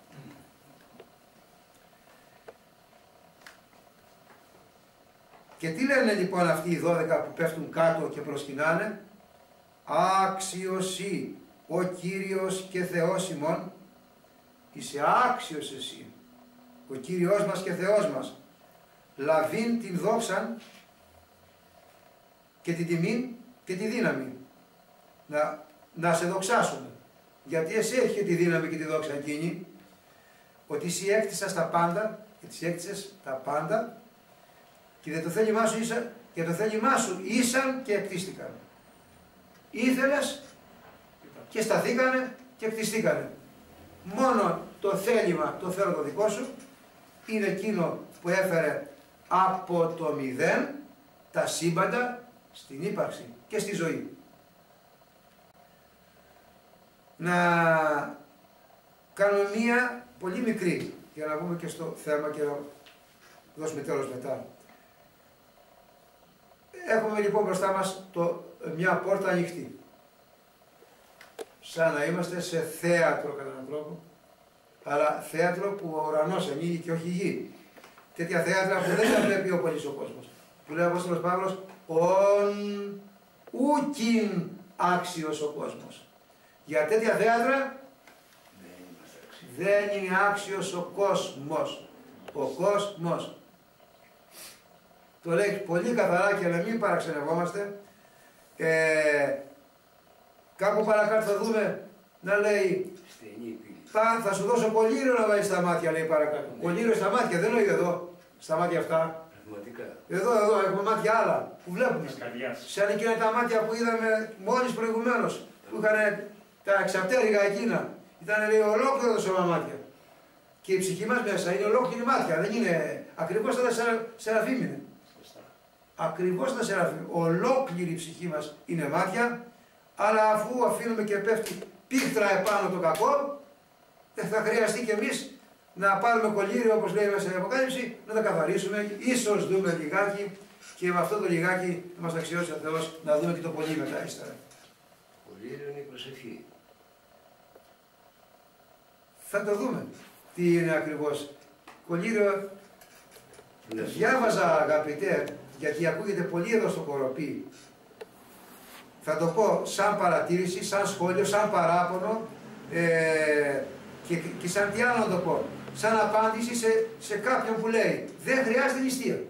Και τι λένε λοιπόν αυτοί οι 12 που πέφτουν κάτω και προσκυνάνε? Άξιος ή ο Κύριος και Θεός ημών, είσαι άξιος εσύ, ο Κύριος μας και Θεός μας, λαβήν την δόξαν και την τιμήν και τη δύναμη. Να σε δοξάσουμε. Γιατί εσύ έχει και τη δύναμη και τη δόξα εκείνη, ότι εσύ έκτισας τα πάντα και τις έκτισες τα πάντα και για το θέλημά σου ήσαν και εκτίστηκαν. Ήθελες και σταθήκανε και εκτιστήκανε. Μόνο το θέλημα, το θέλω το δικό σου, είναι εκείνο που έφερε από το μηδέν τα σύμπαντα στην ύπαρξη και στη ζωή. Να κάνουμε μία πολύ μικρή, για να πούμε και στο θέμα και να δώσουμε τέλος μετά. Έχουμε λοιπόν μπροστά μας μια πόρτα ανοιχτή. Σαν να είμαστε σε θέατρο κατά έναν τρόπο, αλλά θέατρο που ο ουρανός ανοίγει και όχι η γη. Τέτοια θέατρα που δεν τα βλέπει ο πολύς ο κόσμος. Που λέει ο Απόστολος Παύλος, ον ουκιν άξιος ο κόσμος. Για τέτοια θέατρα δεν είναι άξιος ο κόσμος. Ο κόσμος. Το λέει πολύ καθαρά και να μην παραξενευόμαστε. Κάπου παρακάτω θα δούμε να λέει θα σου δώσω κολλήριο να βάλεις στα μάτια, λέει παρακάτω. Κολλήριο στα μάτια, δεν λέει εδώ, στα μάτια αυτά. Εδώ έχουμε μάτια άλλα που βλέπουμε. Σαν εκείνα τα μάτια που είδαμε μόλις προηγουμένως, που είχαν τα εξαπτέρυγα εκείνα. Ήταν, λέει, ολόκληρο το σώμα μάτια. Και η ψυχή μας μέσα είναι ολόκληρη μάτια, δεν είναι ακριβώς σαν τα σεραφείμ είναι. Ακριβώς σαν τα σεραφείμ. Ολόκληρη η ψυχή μας είναι μάτια, αλλά αφού αφήνουμε και πέφτει πίχτρα επάνω το κακό, θα χρειαστεί και εμείς να πάρουμε κολλήριο, όπως λέει μέσα στην Αποκάλυψη, να τα καθαρίσουμε, ίσως δούμε λιγάκι και με αυτό το λιγάκι μας αξιώσει ο Θεός να δούμε και το πολύ μετά ύστερα. Κολλήριο είναι η προσευχή. Θα το δούμε τι είναι ακριβώς. Κολλήριο, διάβαζα αγαπητέ, γιατί ακούγεται πολύ εδώ στο Κοροπή. Θα το πω σαν παρατήρηση, σαν σχόλιο, σαν παράπονο και σαν τι άλλο να το πω. Σαν απάντηση σε κάποιον που λέει δεν χρειάζεται νηστεία.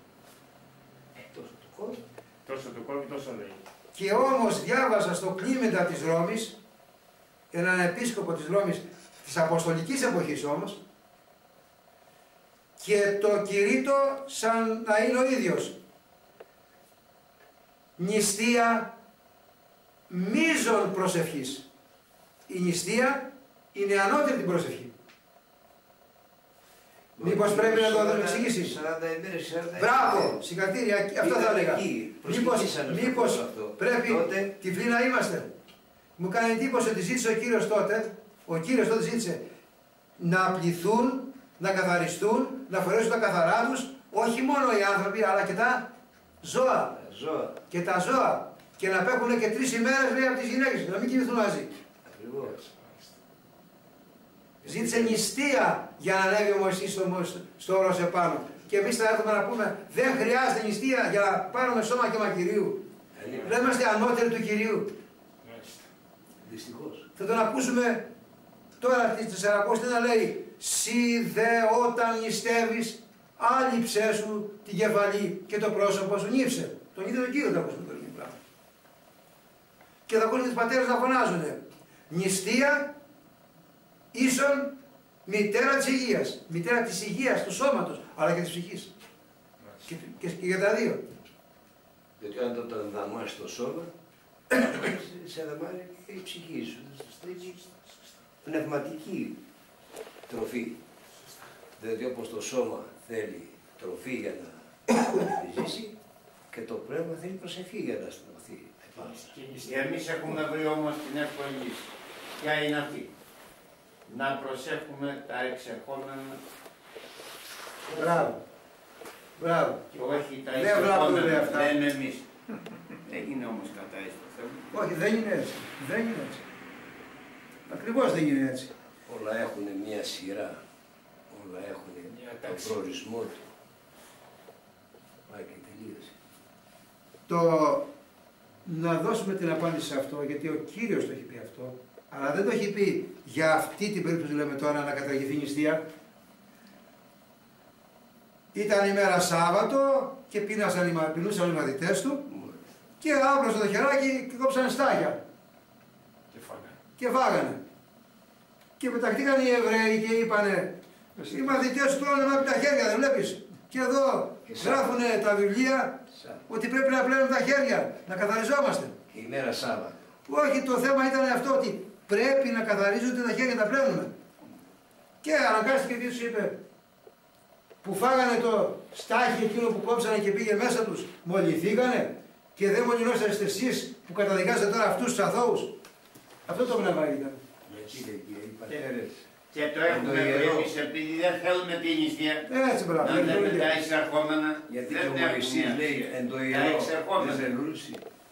Τόσο το κόβει, τόσο λέει. Και όμως διάβαζα στο Κλίμεντα της Ρώμης, έναν επίσκοπο της Ρώμης, της Αποστολικής εποχής όμως, και το κηρύττω σαν να είναι ο ίδιος. Νηστεία μείζων προσευχής. Η νηστεία είναι ανώτερη την προσευχή. Μήπως πρέπει να το εξηγήσει. Μπράβο, συγχαρητήρια, αυτό θα έλεγα. Μήπως πρέπει τυφλοί να είμαστε. Μου κάνει εντύπωση ότι ζήτησε ο Κύριος τότε ζήτησε να πληθούν, να καθαριστούν, να φορέσουν τα καθαρά τους, όχι μόνο οι άνθρωποι, αλλά και τα ζώα. Και τα ζώα. Και να πέχουν και 3 ημέρες, λέει, από τις γυναίκες, να μην κοιμηθούν μαζί. Ακριβώς. Ζήτησε νηστεία για να ανέβει ο Μωυσής στο όρος επάνω. Και εμείς θα έρθουμε να πούμε, δεν χρειάζεται νηστεία για να πάρουμε σώμα και Κυρίου. Δεν είμαστε ανώτεροι του Κυρίου. Δυστυχώς. Θα τον ακούσουμε τώρα τη Τεσσαρακόστη να λέει, «Συ δε όταν νηστεύεις, άλυψέ σου την κεφαλή και το πρόσωπο σου νύψε». Τον ίδιο τον Κύριο θα ακούσουμε τώρα. Και θα ακούσουμε τους πατέρες να φωνάζουν, «Νηστεία ίσον μητέρα της υγείας». Μητέρα της υγείας, του σώματος, αλλά και της ψυχής. Και για τα δύο. Γιατί όταν δαμάς το σώμα, σε δαμάει και η ψυχή σου. Πνευματική τροφή. Δηλαδή όπως το σώμα θέλει τροφή για να ζήσει, και το πνεύμα θέλει προσευχή για να στρωθεί. Εμείς έχουμε βρει όμως την εύκολη λύση. Ποια είναι αυτή? Να προσέχουμε τα εξερχόμενα. Μπράβο. Μπράβο. Και όχι τα εξερχόμενα. Δεν εμείς. Δεν είναι όμως κατά εις το θέμα. Όχι, δεν είναι έτσι. Δεν είναι έτσι. Ακριβώς δεν είναι έτσι. Όλα έχουν μία σειρά. Όλα έχουν τον προορισμό του. Πάει και τελείωσε. Να δώσουμε την απάντηση σε αυτό, γιατί ο Κύριος το έχει πει αυτό, αλλά δεν το έχει πει για αυτή την περίπτωση που λέμε τώρα να καταργηθεί η νηστεία. Ήταν ημέρα Σάββατο και πεινούσαν οι μαθητές του και άπλωσαν το χεράκι και κόψαν στάχια. Και φάγανε. Και πεταχτήκαν οι Εβραίοι και είπανε, οι μαθητές του τρώνε με τα χέρια, δεν βλέπεις? Και εδώ γράφουν τα βιβλία ότι πρέπει να πλένουν τα χέρια, να καθαριζόμαστε. Και η μέρα Σάββατο. Όχι, το θέμα ήταν αυτό, ότι πρέπει να καθαρίζονται τα χέρια, τα πλένουμε. Και αναγκάστηκε και τους είπε, που φάγανε το στάχι εκείνο που κόψανε και πήγε μέσα τους, μολυθήκανε και δεν μολυνόσαστε εσείς που καταδικάζετε τώρα αυτούς τους αθώους. Αυτό το πνεύμα ήταν. Και το έχουμε βρει εμείς επειδή δεν θέλουμε την νηστεία. Έτσι, μπράβο. Να λέμε τα εισερχόμενα. Γιατί και ο Μωυσής λέει εν το ιερό δεν ζελούσε.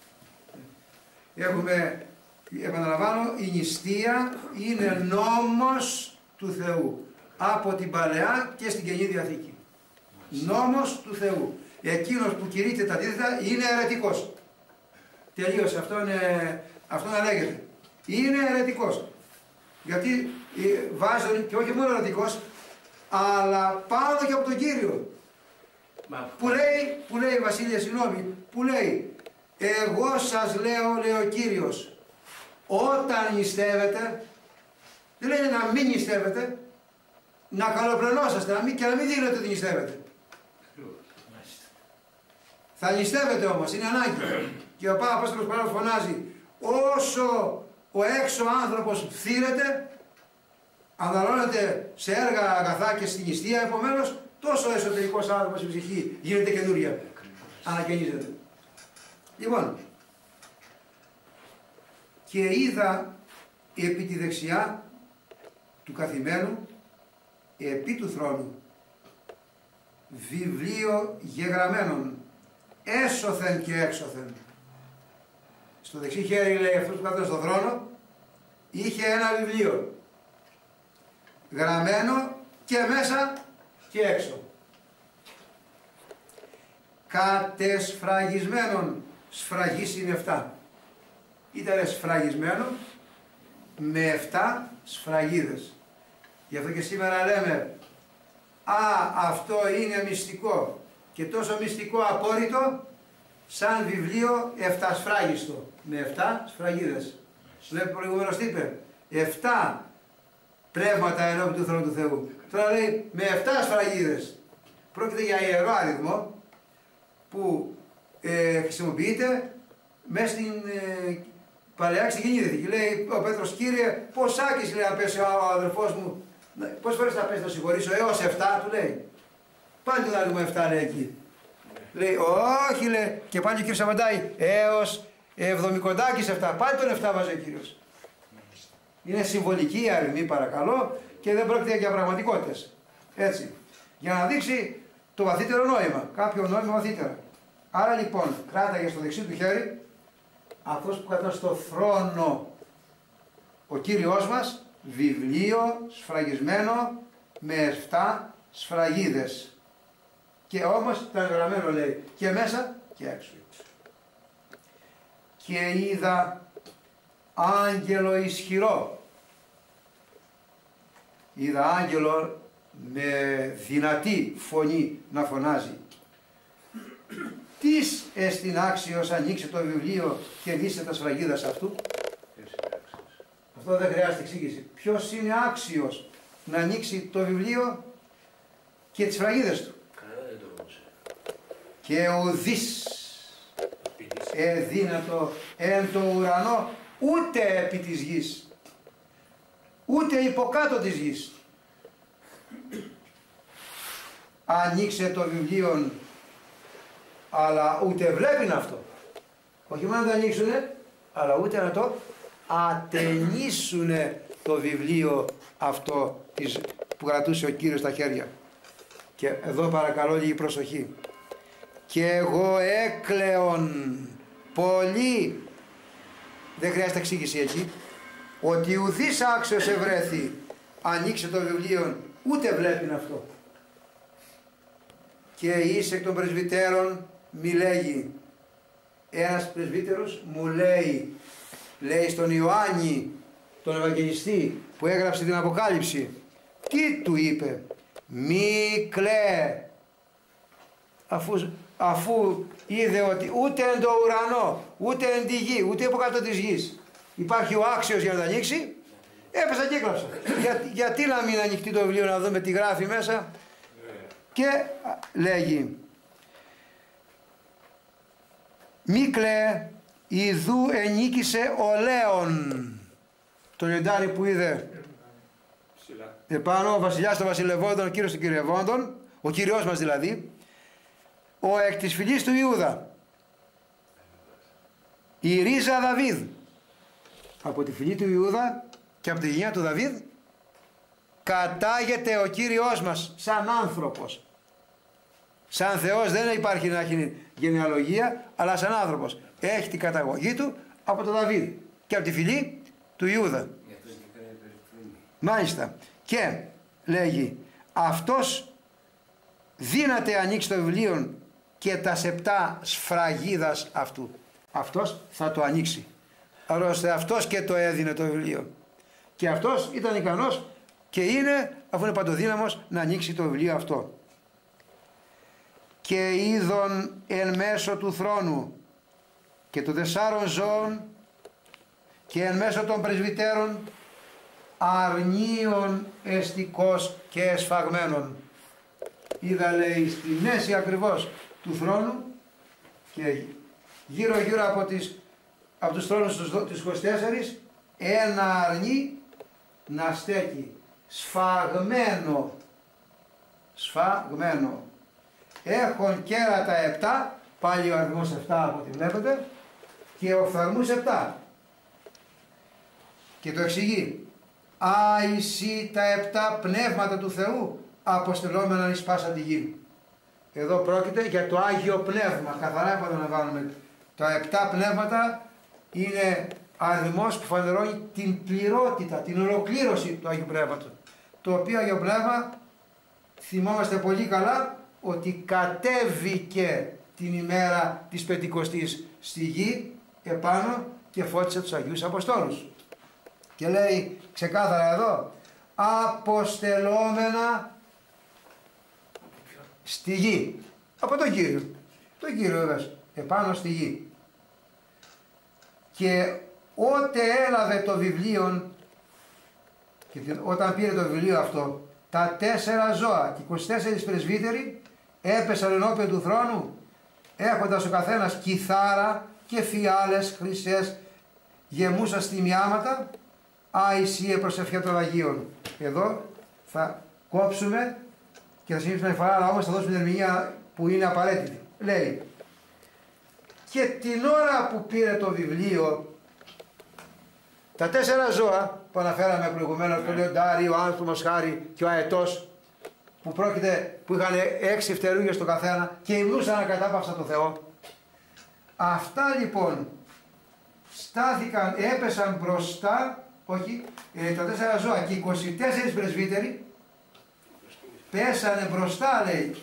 Έχουμε, επαναλαμβάνω, η νηστεία είναι νόμος του Θεού. Από την Παλαιά και στην Καινή Διαθήκη. Νόμος του Θεού. Εκείνος που κηρύττει τα αντίθετα είναι αιρετικός. Τελείωσε. Αυτό να λέγεται. Είναι αιρετικός. Γιατί βάζει και όχι μόνο αιρετικός, αλλά πάνω και από τον Κύριο. Που λέει Βασίλεια, συγγνώμη, που λέει, εγώ σας λέω, λέει ο Κύριος, όταν νηστεύετε, δεν λένε να μην νηστεύετε, να καλοπλενόσαστε και να μην δείχνετε ότι νηστεύετε. Θα νηστεύετε όμως, είναι ανάγκη. Και ο Απόστολος Παύλος φωνάζει, όσο ο έξω άνθρωπος φθήρεται, αναλώνεται σε έργα αγαθά και στην νηστεία, επομένως, τόσο ο εσωτερικός άνθρωπος η ψυχή γίνεται καινούρια. Ανακαινίζεται. Λοιπόν, και είδα επί τη δεξιά του καθημένου, επί του θρόνου, βιβλίο γεγραμμένων, έσωθεν και έξωθεν. Στο δεξί χέρι, λέει, αυτός που κάθεται στον θρόνο, είχε ένα βιβλίο, γραμμένο και μέσα και έξω. Κατεσφραγισμένον, σφραγής είναι 7. Ήταν σφραγισμένο με 7 σφραγίδες. Γι' αυτό και σήμερα λέμε, αυτό είναι μυστικό και τόσο μυστικό απόρριτο σαν βιβλίο 7 σφράγιστο με 7 σφραγίδες. Λέει προηγουμένως τι είπε, 7 πνεύματα ενώπιν του θρόνου του Θεού. Τώρα λέει με 7 σφραγίδες. Πρόκειται για ιερό αριθμό που χρησιμοποιείται μέσα στην Παλαιά Ξεκινή Διαθήκη. Λέει ο Πέτρος, Κύριε, πώς άκης, λέει, να πέσει ο αδερφός μου, πόσες φορές θα πέσει να συγχωρήσω, έως 7 του λέει. Πάλι τον αριθμό 7 λέει εκεί. Λέει, όχι, λέει, και πάλι ο Κύριος απαντάει, έως 70 7. Πάλι τον 7 βάζει ο Κύριος. Είναι συμβολική η αριθμή, παρακαλώ, και δεν πρόκειται για πραγματικότητες. Έτσι. Για να δείξει το βαθύτερο νόημα, κάποιο νόημα βαθύτερα. Άρα λοιπόν, κράταγε στο δεξί του χέρι αυτός που κρατά στο θρόνο ο Κύριος μας, βιβλίο σφραγισμένο με 7 σφραγίδες. Και όμως ήταν γραμμένο, λέει, και μέσα και έξω. Και είδα άγγελο ισχυρό. Είδα άγγελο με δυνατή φωνή να φωνάζει. Τις εστιν άξιος ανοίξει το βιβλίο και δείστε τα σφραγίδας αυτού. Αυτό δεν χρειάζεται εξήγηση. Ποιος είναι άξιος να ανοίξει το βιβλίο και τις σφραγίδες του. Και ουδής εδύνατο εν το ουρανό ούτε επί της γης, ούτε υποκάτω της γης. Ανοίξε το βιβλίο, αλλά ούτε βλέπει αυτό. Όχι μόνο να το ανοίξουνε, αλλά ούτε να το ατενίσουνε το βιβλίο αυτό που κρατούσε ο Κύριος στα χέρια. Και εδώ παρακαλώ λίγη προσοχή. Και εγώ έκλεον πολύ, δεν χρειάζεται εξήγηση εκεί, ότι ουδής άξιος ευρέθη, ανοίξε το βιβλίο, ούτε βλέπει αυτό. Και είσαι εκ των πρεσβυτέρων μη λέγει. Ένας πρεσβύτερος μου λέει στον Ιωάννη τον Ευαγγελιστή που έγραψε την Αποκάλυψη, τι του είπε, μη κλαίε, αφού είδε ότι ούτε εν το ουρανό, ούτε εν τη γη, ούτε από κάτω της γης υπάρχει ο άξιος για να το ανοίξει, έπεσα και έκλαψα. Γιατί να μην ανοιχτεί το βιβλίο να δούμε τι γράφει μέσα. Και λέγει, μη κλαίε, ιδού ενίκησε ο Λέων. Το λιοντάρι που είδε επάνω, ο βασιλιάς των βασιλευόντων, ο Κύριος των κυριευόντων, ο Κύριος μας δηλαδή, ο εκ της φυλής του Ιούδα, η ρίζα Δαβίδ, από τη φυλή του Ιούδα και από τη γενιά του Δαβίδ κατάγεται ο Κύριος μας σαν άνθρωπος. Σαν Θεός δεν υπάρχει να έχει γενεαλογία, αλλά σαν άνθρωπος. Έχει την καταγωγή του από τον Δαβίδ και από τη φυλή του Ιούδα. Μάλιστα. Και λέγει, αυτός δύναται ανοίξει το βιβλίο και τα 7 σφραγίδας αυτού. Αυτός θα το ανοίξει. Ώστε αυτός και το έδινε το βιβλίο. Και αυτός ήταν ικανός και είναι, αφού είναι παντοδύναμος, να ανοίξει το βιβλίο αυτό. Και είδον εν μέσω του θρόνου και των 4 ζώων και εν μέσω των πρεσβυτέρων αρνίων εστικός και εσφαγμένων. Είδα, λέει, στη μέση ακριβώς του θρόνου και γύρω από τους θρόνους τους 24 ένα αρνί να στέκει σφαγμένο. Έχουν κέρατα 7, πάλι ο αριθμός 7 από ό,τι βλέπετε, και οφθαλμούς 7. Και το εξηγεί. Άισι τα 7 πνεύματα του Θεού αποστελόμενα εις πάσα τη γη. Εδώ πρόκειται για το Άγιο Πνεύμα. Καθαρά επαναλαμβάνουμε. Τα 7 πνεύματα είναι αριθμός που φανερώνει την πληρότητα, την ολοκλήρωση του Άγιου Πνεύματος. Το οποίο Άγιο Πνεύμα, θυμόμαστε πολύ καλά, ότι κατέβηκε την ημέρα της Πεντηκοστής στη γη επάνω και φώτισε τους Αγίους Αποστόλους. Και λέει ξεκάθαρα εδώ, αποστελόμενα στη γη. Από τον Κύριο. Τον Κύριο βέβαια, επάνω στη γη. Και ότε έλαβε το βιβλίο, και όταν πήρε το βιβλίο αυτό, τα 4 ζώα και 24 πρεσβύτεροι έπεσαν ενώπιον του θρόνου, έχοντας ο καθένας κιθάρα και φιάλες χρυσές γεμούσα στιγμιάματα, άισιε προσευχέ των Αγίων. Εδώ θα κόψουμε και θα συνεχίσουμε να φορά, αλλά όμως θα δώσουμε την ερμηνεία που είναι απαραίτητη. Λέει, και την ώρα που πήρε το βιβλίο, τα 4 ζώα που αναφέραμε προηγουμένως, το λιοντάρι, ο άνθρωπος, ο μοσχάρι και ο αετός, που είχαν 6 φτερούγες το καθένα και υμνούσαν ακατάπαυστα το Θεό. Αυτά λοιπόν στάθηκαν, έπεσαν μπροστά, τα 4 ζώα και 24 πρεσβύτεροι πέσανε μπροστά, λέει,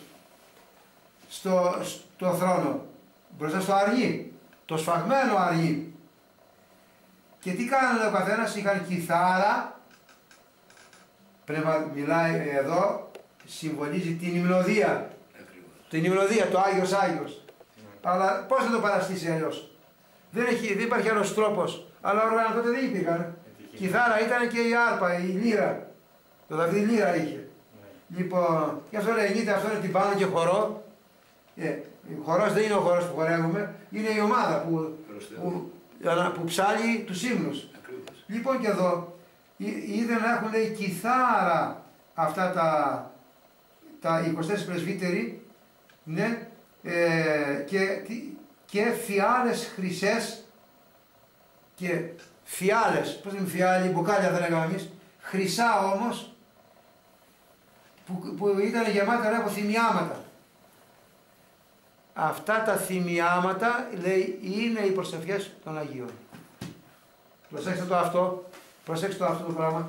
στο θρόνο, μπροστά στο αρνί, το σφαγμένο αρνί. Και τι κάνανε ο καθένας, είχαν κιθάρα, πρέπει να μιλάει εδώ, συμβολίζει την υμνοδία. Την υμνοδία, το Άγιος Άγιος. Αλλά πώς θα το παραστήσει αλλιώς. Δεν υπάρχει άλλος τρόπος. Αλλά όργανα τότε δεν υπήρχαν. Κιθάρα ήταν και η άρπα, η λύρα. Το Δαβίδ λύρα είχε. Λοιπόν, γι' αυτό λέει, αυτό είναι την πάνω και χορό. Ο χορός δεν είναι ο χορός που χορεύουμε, είναι η ομάδα που ψάλει τους ύμνους. Λοιπόν και εδώ, είδε να έχουν, λέει, κιθάρα αυτά τα 24 πρεσβύτεροι, ναι, και φιάλες χρυσές, και φιάλες, πώς είναι φιάλοι, μπουκάλια θα λέγαμε εμείς, χρυσά όμως, που ήταν γεμάτα από θυμιάματα. Αυτά τα θυμιάματα, λέει, είναι οι προσευχές των Αγίων. Προσέξτε το αυτό, το πράγμα.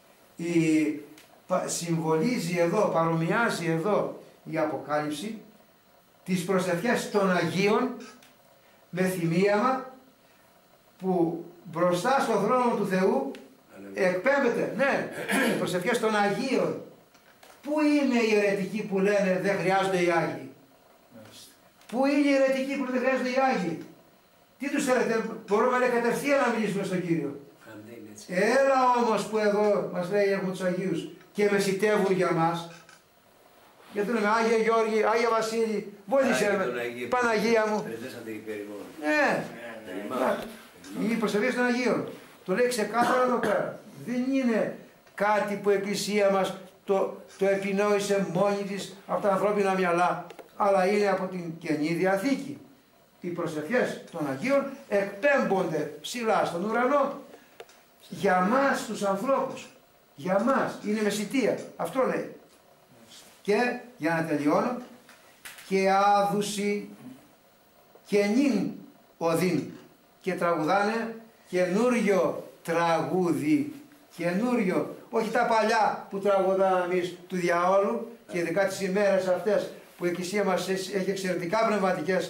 Συμβολίζει εδώ, παρομοιάζει εδώ η Αποκάλυψη τις προσευχές των Αγίων με θυμίαμα που μπροστά στο θρόνο του Θεού εκπέμπεται. Ναι, οι προσευχές των Αγίων. Πού είναι οι αιρετικοί που λένε δεν χρειάζονται οι Άγιοι? Πού είναι οι αιρετικοί που δεν χρειάζονται οι Άγιοι? Τι τους θέλετε, μπορούμε να κατευθείαν να μιλήσουμε στον Κύριο. Έλα όμως που εδώ μας λέει έχουμε τους Αγίους και μεσητεύουν για μας. Γιατί λέμε Άγιε Γιώργη, Άγιε Βασίλη, βοήθησε με, Παναγία μου. Ναι, οι προσευχές των Αγίων. Το λέει ξεκάθαρα εδώ πέρα. Δεν είναι κάτι που η Εκκλησία μας το επινόησε μόνη της από τα ανθρώπινα μυαλά, αλλά είναι από την Καινή Διαθήκη. Οι προσευχές των Αγίων εκπέμπονται ψηλά στον ουρανό για μας τους ανθρώπους. Για μας. Είναι μεσητεία. Αυτό λέει. Και για να τελειώνω, και άδουση και νυν οδύν, και τραγουδάνε καινούριο τραγούδι. Καινούριο. Όχι τα παλιά που τραγουδάμε εμείς του διαόλου, και ειδικά τις ημέρες αυτές που η Εκκλησία μας έχει εξαιρετικά πνευματικές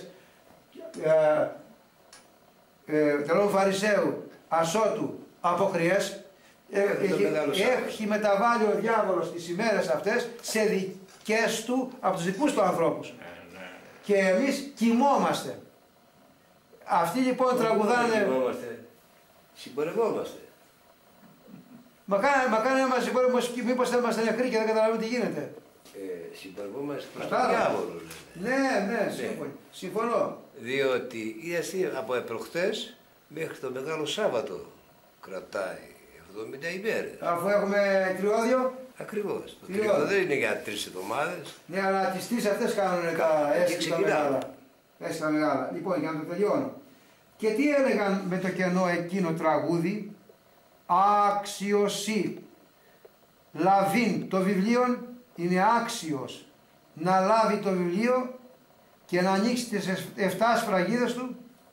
τελών Φαρισαίου, ασώτου, αποκριές. Έχει μεταβάλει ο διάβολος τις ημέρες αυτές σε δικές του, από τους δικούς του ανθρώπους. Και εμείς κοιμόμαστε. Αυτοί λοιπόν τραγουδάνε Συμπορευόμαστε. Μα κάνε να μας συμπορεύουμε, μήπως θα είμαστε νεκροί και δεν καταλαβαίνουμε τι γίνεται. Συμπορευόμαστε προς τον Κατάλαβα. διάβολο. Ναι, συμφωνώ. Διότι είδατε από προχτές μέχρι το Μεγάλο Σάββατο κρατάει 70 ημέρες. Αφού έχουμε τριώδιο. Ακριβώς. Το Τριώδιο. τριώδιο δεν είναι για 3 εβδομάδες. Ναι, αλλά τις τρεις αυτές κάνουν τα Και έσχη τα μεγάλα. Έσχη τα μεγάλα. Λοιπόν, για να το τελειώνω. Και τι έλεγαν με το κενό εκείνο τραγούδι. Άξιοσι. Λαβήν το βιβλίο είναι άξιος να λάβει το βιβλίο και να ανοίξει τις 7 σφραγίδες του,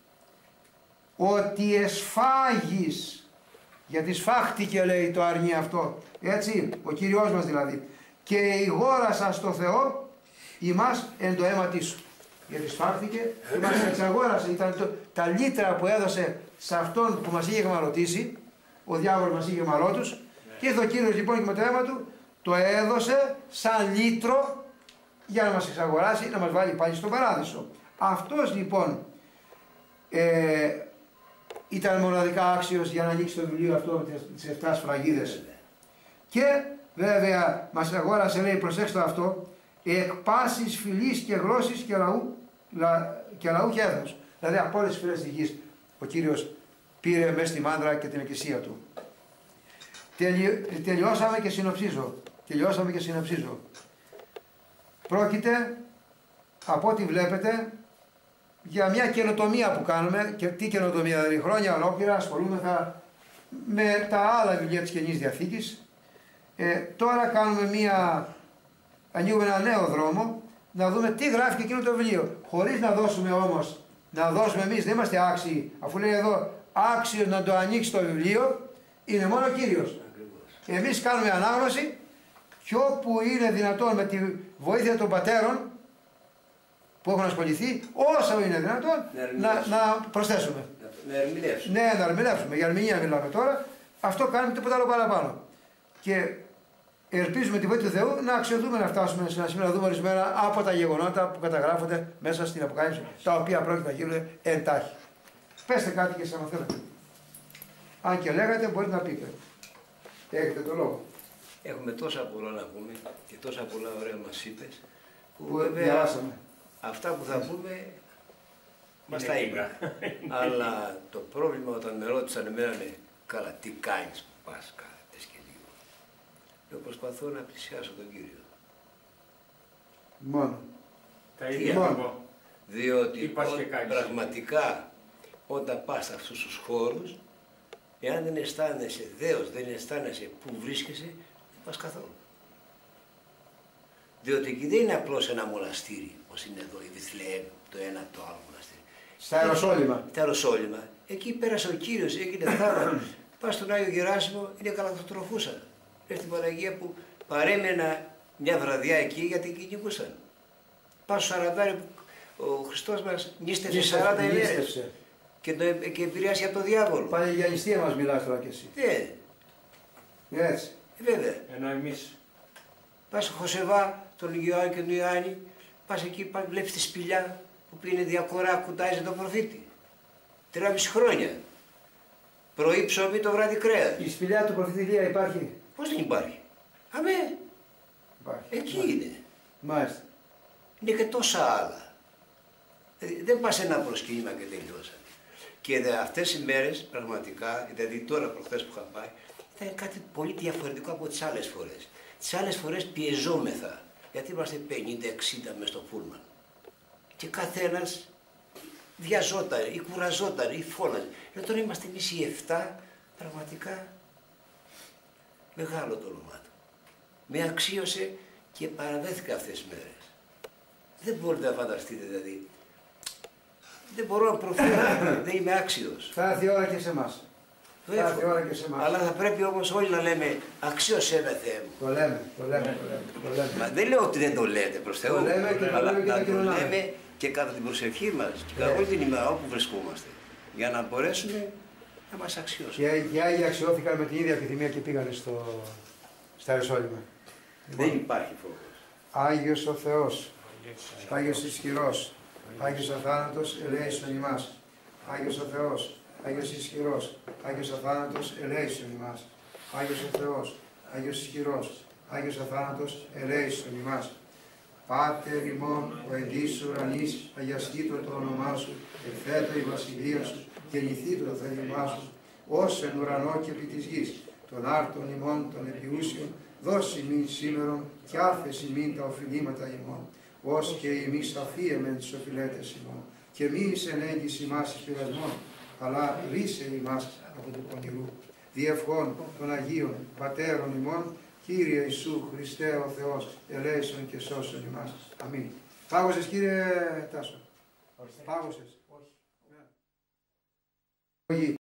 ότι εσφάγεις, γιατί σφάχτηκε λέει το αρνί αυτό, έτσι, ο Κυριός μας δηλαδή, και η γόρασα στο Θεό ημάς εν το αίματί σου. Γιατί σφάχτηκε και μας εξαγόρασε, ήταν τα λίτρα που έδωσε σε αυτόν που μας είχε γμαλωτήσει, ο διάβολος μας είχε μαλώτους, και ήρθε ο Κύριος λοιπόν και με το αίμα του το έδωσε σαν λίτρο για να μας εξαγοράσει, να μας βάλει πάλι στον παράδεισο. Αυτός λοιπόν ήταν μοναδικά άξιος για να ανοίξει το βιβλίο αυτό με τις 7 σφραγίδες. Και βέβαια μας αγόρασε, λέει, προσέξτε αυτό, εκ πάσης φυλής και γλώσσης και λαού και έθνους. Δηλαδή από όλες τις φυλές της γης ο Κύριος πήρε μέσα στη μάντρα και την εκκλησία του. Τελειώσαμε και συνοψίζω. Πρόκειται, από ό,τι βλέπετε, για μια καινοτομία που κάνουμε. Και τι καινοτομία, δηλαδή χρόνια ολόκληρα ασχολούμεθα με τα άλλα βιβλία της Καινής Διαθήκης. Τώρα ανοίγουμε ένα νέο δρόμο, να δούμε τι γράφει και εκείνο το βιβλίο. Χωρίς να δώσουμε όμως, εμείς, δεν είμαστε άξιοι, αφού λέει εδώ άξιος να το ανοίξει το βιβλίο, είναι μόνο ο Κύριος. Εμείς κάνουμε ανάγνωση και όπου είναι δυνατόν με τη βοήθεια των πατέρων που έχουν ασχοληθεί, όσο είναι δυνατόν να προσθέσουμε. Να ερμηνεύσουμε. Ναι, να ερμηνεύσουμε. Για ερμηνεία μιλάμε τώρα. Αυτό κάνουμε, τίποτα άλλο παραπάνω. Και ελπίζουμε τη βοήθεια του Θεού να αξιοδούμε να φτάσουμε σε ένα σημείο να δούμε ορισμένα από τα γεγονότα που καταγράφονται μέσα στην Αποκάλυψη, τα οποία πρόκειται να γίνουν εντάχει. Πέστε κάτι και εσείς αν θέλετε. Αν και λέγατε, μπορείτε να πείτε. Έχετε το λόγο. Έχουμε τόσα πολλά να πούμε και τόσα πολλά ωραία μας είπες, Που διαβάσαμε. Αυτά που θα πούμε μας τα είπα. Αλλά το πρόβλημα όταν με ρώτησαν εμένα είναι, καλά, τι κάνεις που πας κάθετες και λίγο. Εγώ προσπαθώ να πλησιάσω τον Κύριο. Μόνο. Τα ίδια Μόνο. Διότι πραγματικά όταν πας σε αυτούς τους χώρους, εάν δεν αισθάνεσαι δέος, δεν αισθάνεσαι που βρίσκεσαι, δεν πας καθόλου. Διότι εκεί δεν είναι απλώς ένα μοναστήρι, όπως είναι εδώ η Βιθλεέμ, το ένα το άλλο μοναστήρι. Στα Αεροσόλυμα. Τα Αεροσόλυμα. Εκεί πέρασε ο Κύριος, έγινε θαύμα. Πας στον Άγιο Γεράσιμο, είναι καλαθοτροφούσα. Πες στην Παναγία που παρέμενα μια βραδιά εκεί γιατί κυνηγούσαν. Πας στο Σαραντάρι που ο Χριστός μας νίστευσε 40 ημέρες και επηρεάσει από τον διάβολο. Πάλι για ληστεία μας μιλάς τώρα κι εσύ. Έτσι. Βέβαια. Ενώ εμείς. Πας στο Χωσεβά, τον Ιωάννη και τον Ιωάννη, πας εκεί, βλέπεις τη σπηλιά που πήγαινε διακορά, κουτάιζε τον προφήτη. 3,5 χρόνια. Πρωί ψωμί, το βράδυ κρέας. Η σπηλιά του προφήτη Ηλία υπάρχει. Πώς δεν υπάρχει. Αμέ. Υπάρχει. Εκεί Μάλιστα. είναι. Μάλιστα. Είναι και τόσα άλλα. Δεν πας σε ένα προσκύνημα και τελειώσανε. Και αυτές οι μέρες πραγματικά, δηλαδή τώρα προχθές που είχα πάει, ήταν κάτι πολύ διαφορετικό από τις άλλες φορές. Τις άλλες φορές πιεζόμεθα, γιατί είμαστε 50-60 μες στο πούλμαν. Και καθένας βιαζόταν ή κουραζόταν ή φώναζε. Ενώ τώρα είμαστε εμείς οι 7, πραγματικά μεγάλο το όνομά του. Με αξίωσε και παραδέθηκα αυτές τις μέρες. Δεν μπορείτε να φανταστείτε δηλαδή. Δεν μπορώ να προφέρω, δεν είμαι άξιος. Θα έρθει η ώρα και σε εμάς. Θα έρθει η ώρα και σε εμάς. Αλλά θα πρέπει όμως όλοι να λέμε αξίωσέ με Θεέ μου. Το λέμε. Μα δεν λέω ότι δεν το λέτε προς Θεού, Το λέμε και το αλλά λέμε και να τα το κοινωνάμε. λέμε και κατά την προσευχή μας και κατά όλη την ημέρα όπου βρισκόμαστε. Για να μπορέσουμε να μας αξιώσουν. Και οι Άγιοι αξιώθηκαν με την ίδια επιθυμία και πήγανε στα Αεροσόλυμα. Δεν υπάρχει φόβος. Άγιος ο Θεός, Άγιος ισχυρός, Άγιος αθάνατος, ελέησον ημάς. Άγιος ο Θεός, Άγιος ισχυρός, Άγιος αθάνατος, ελέησον ημάς. Άγιος ο Θεός, Άγιος ισχυρός, Άγιος αθάνατος, ελέησον ημάς. Πάτερ ημών, ο εν της ουρανής, αγιαστήτω το όνομά σου, ελθέτω η βασιλεία σου, γεννηθήτω το θέλημά σου, ως εν ουρανό και επί της γης, των άρτων ημών των επιούσιων, δώσει ημίν σήμερον, κι άφες ημίν τα οφειλήματα ημών, ως και ημείς αφίεμεν τις οφειλέτες ημών, και μη εις ενέγγις ημάς εις πειρασμόν, αλλά ρίσε ημάς από του πονηρού. Διευχών των Αγίων Πατέρων ημών, Κύριε Ιησού Χριστέ ο Θεός, ελέησον και σώσον ημάς. Αμήν. Πάγωσες, Κύριε Τάσο. Πάγωσες. Όχι.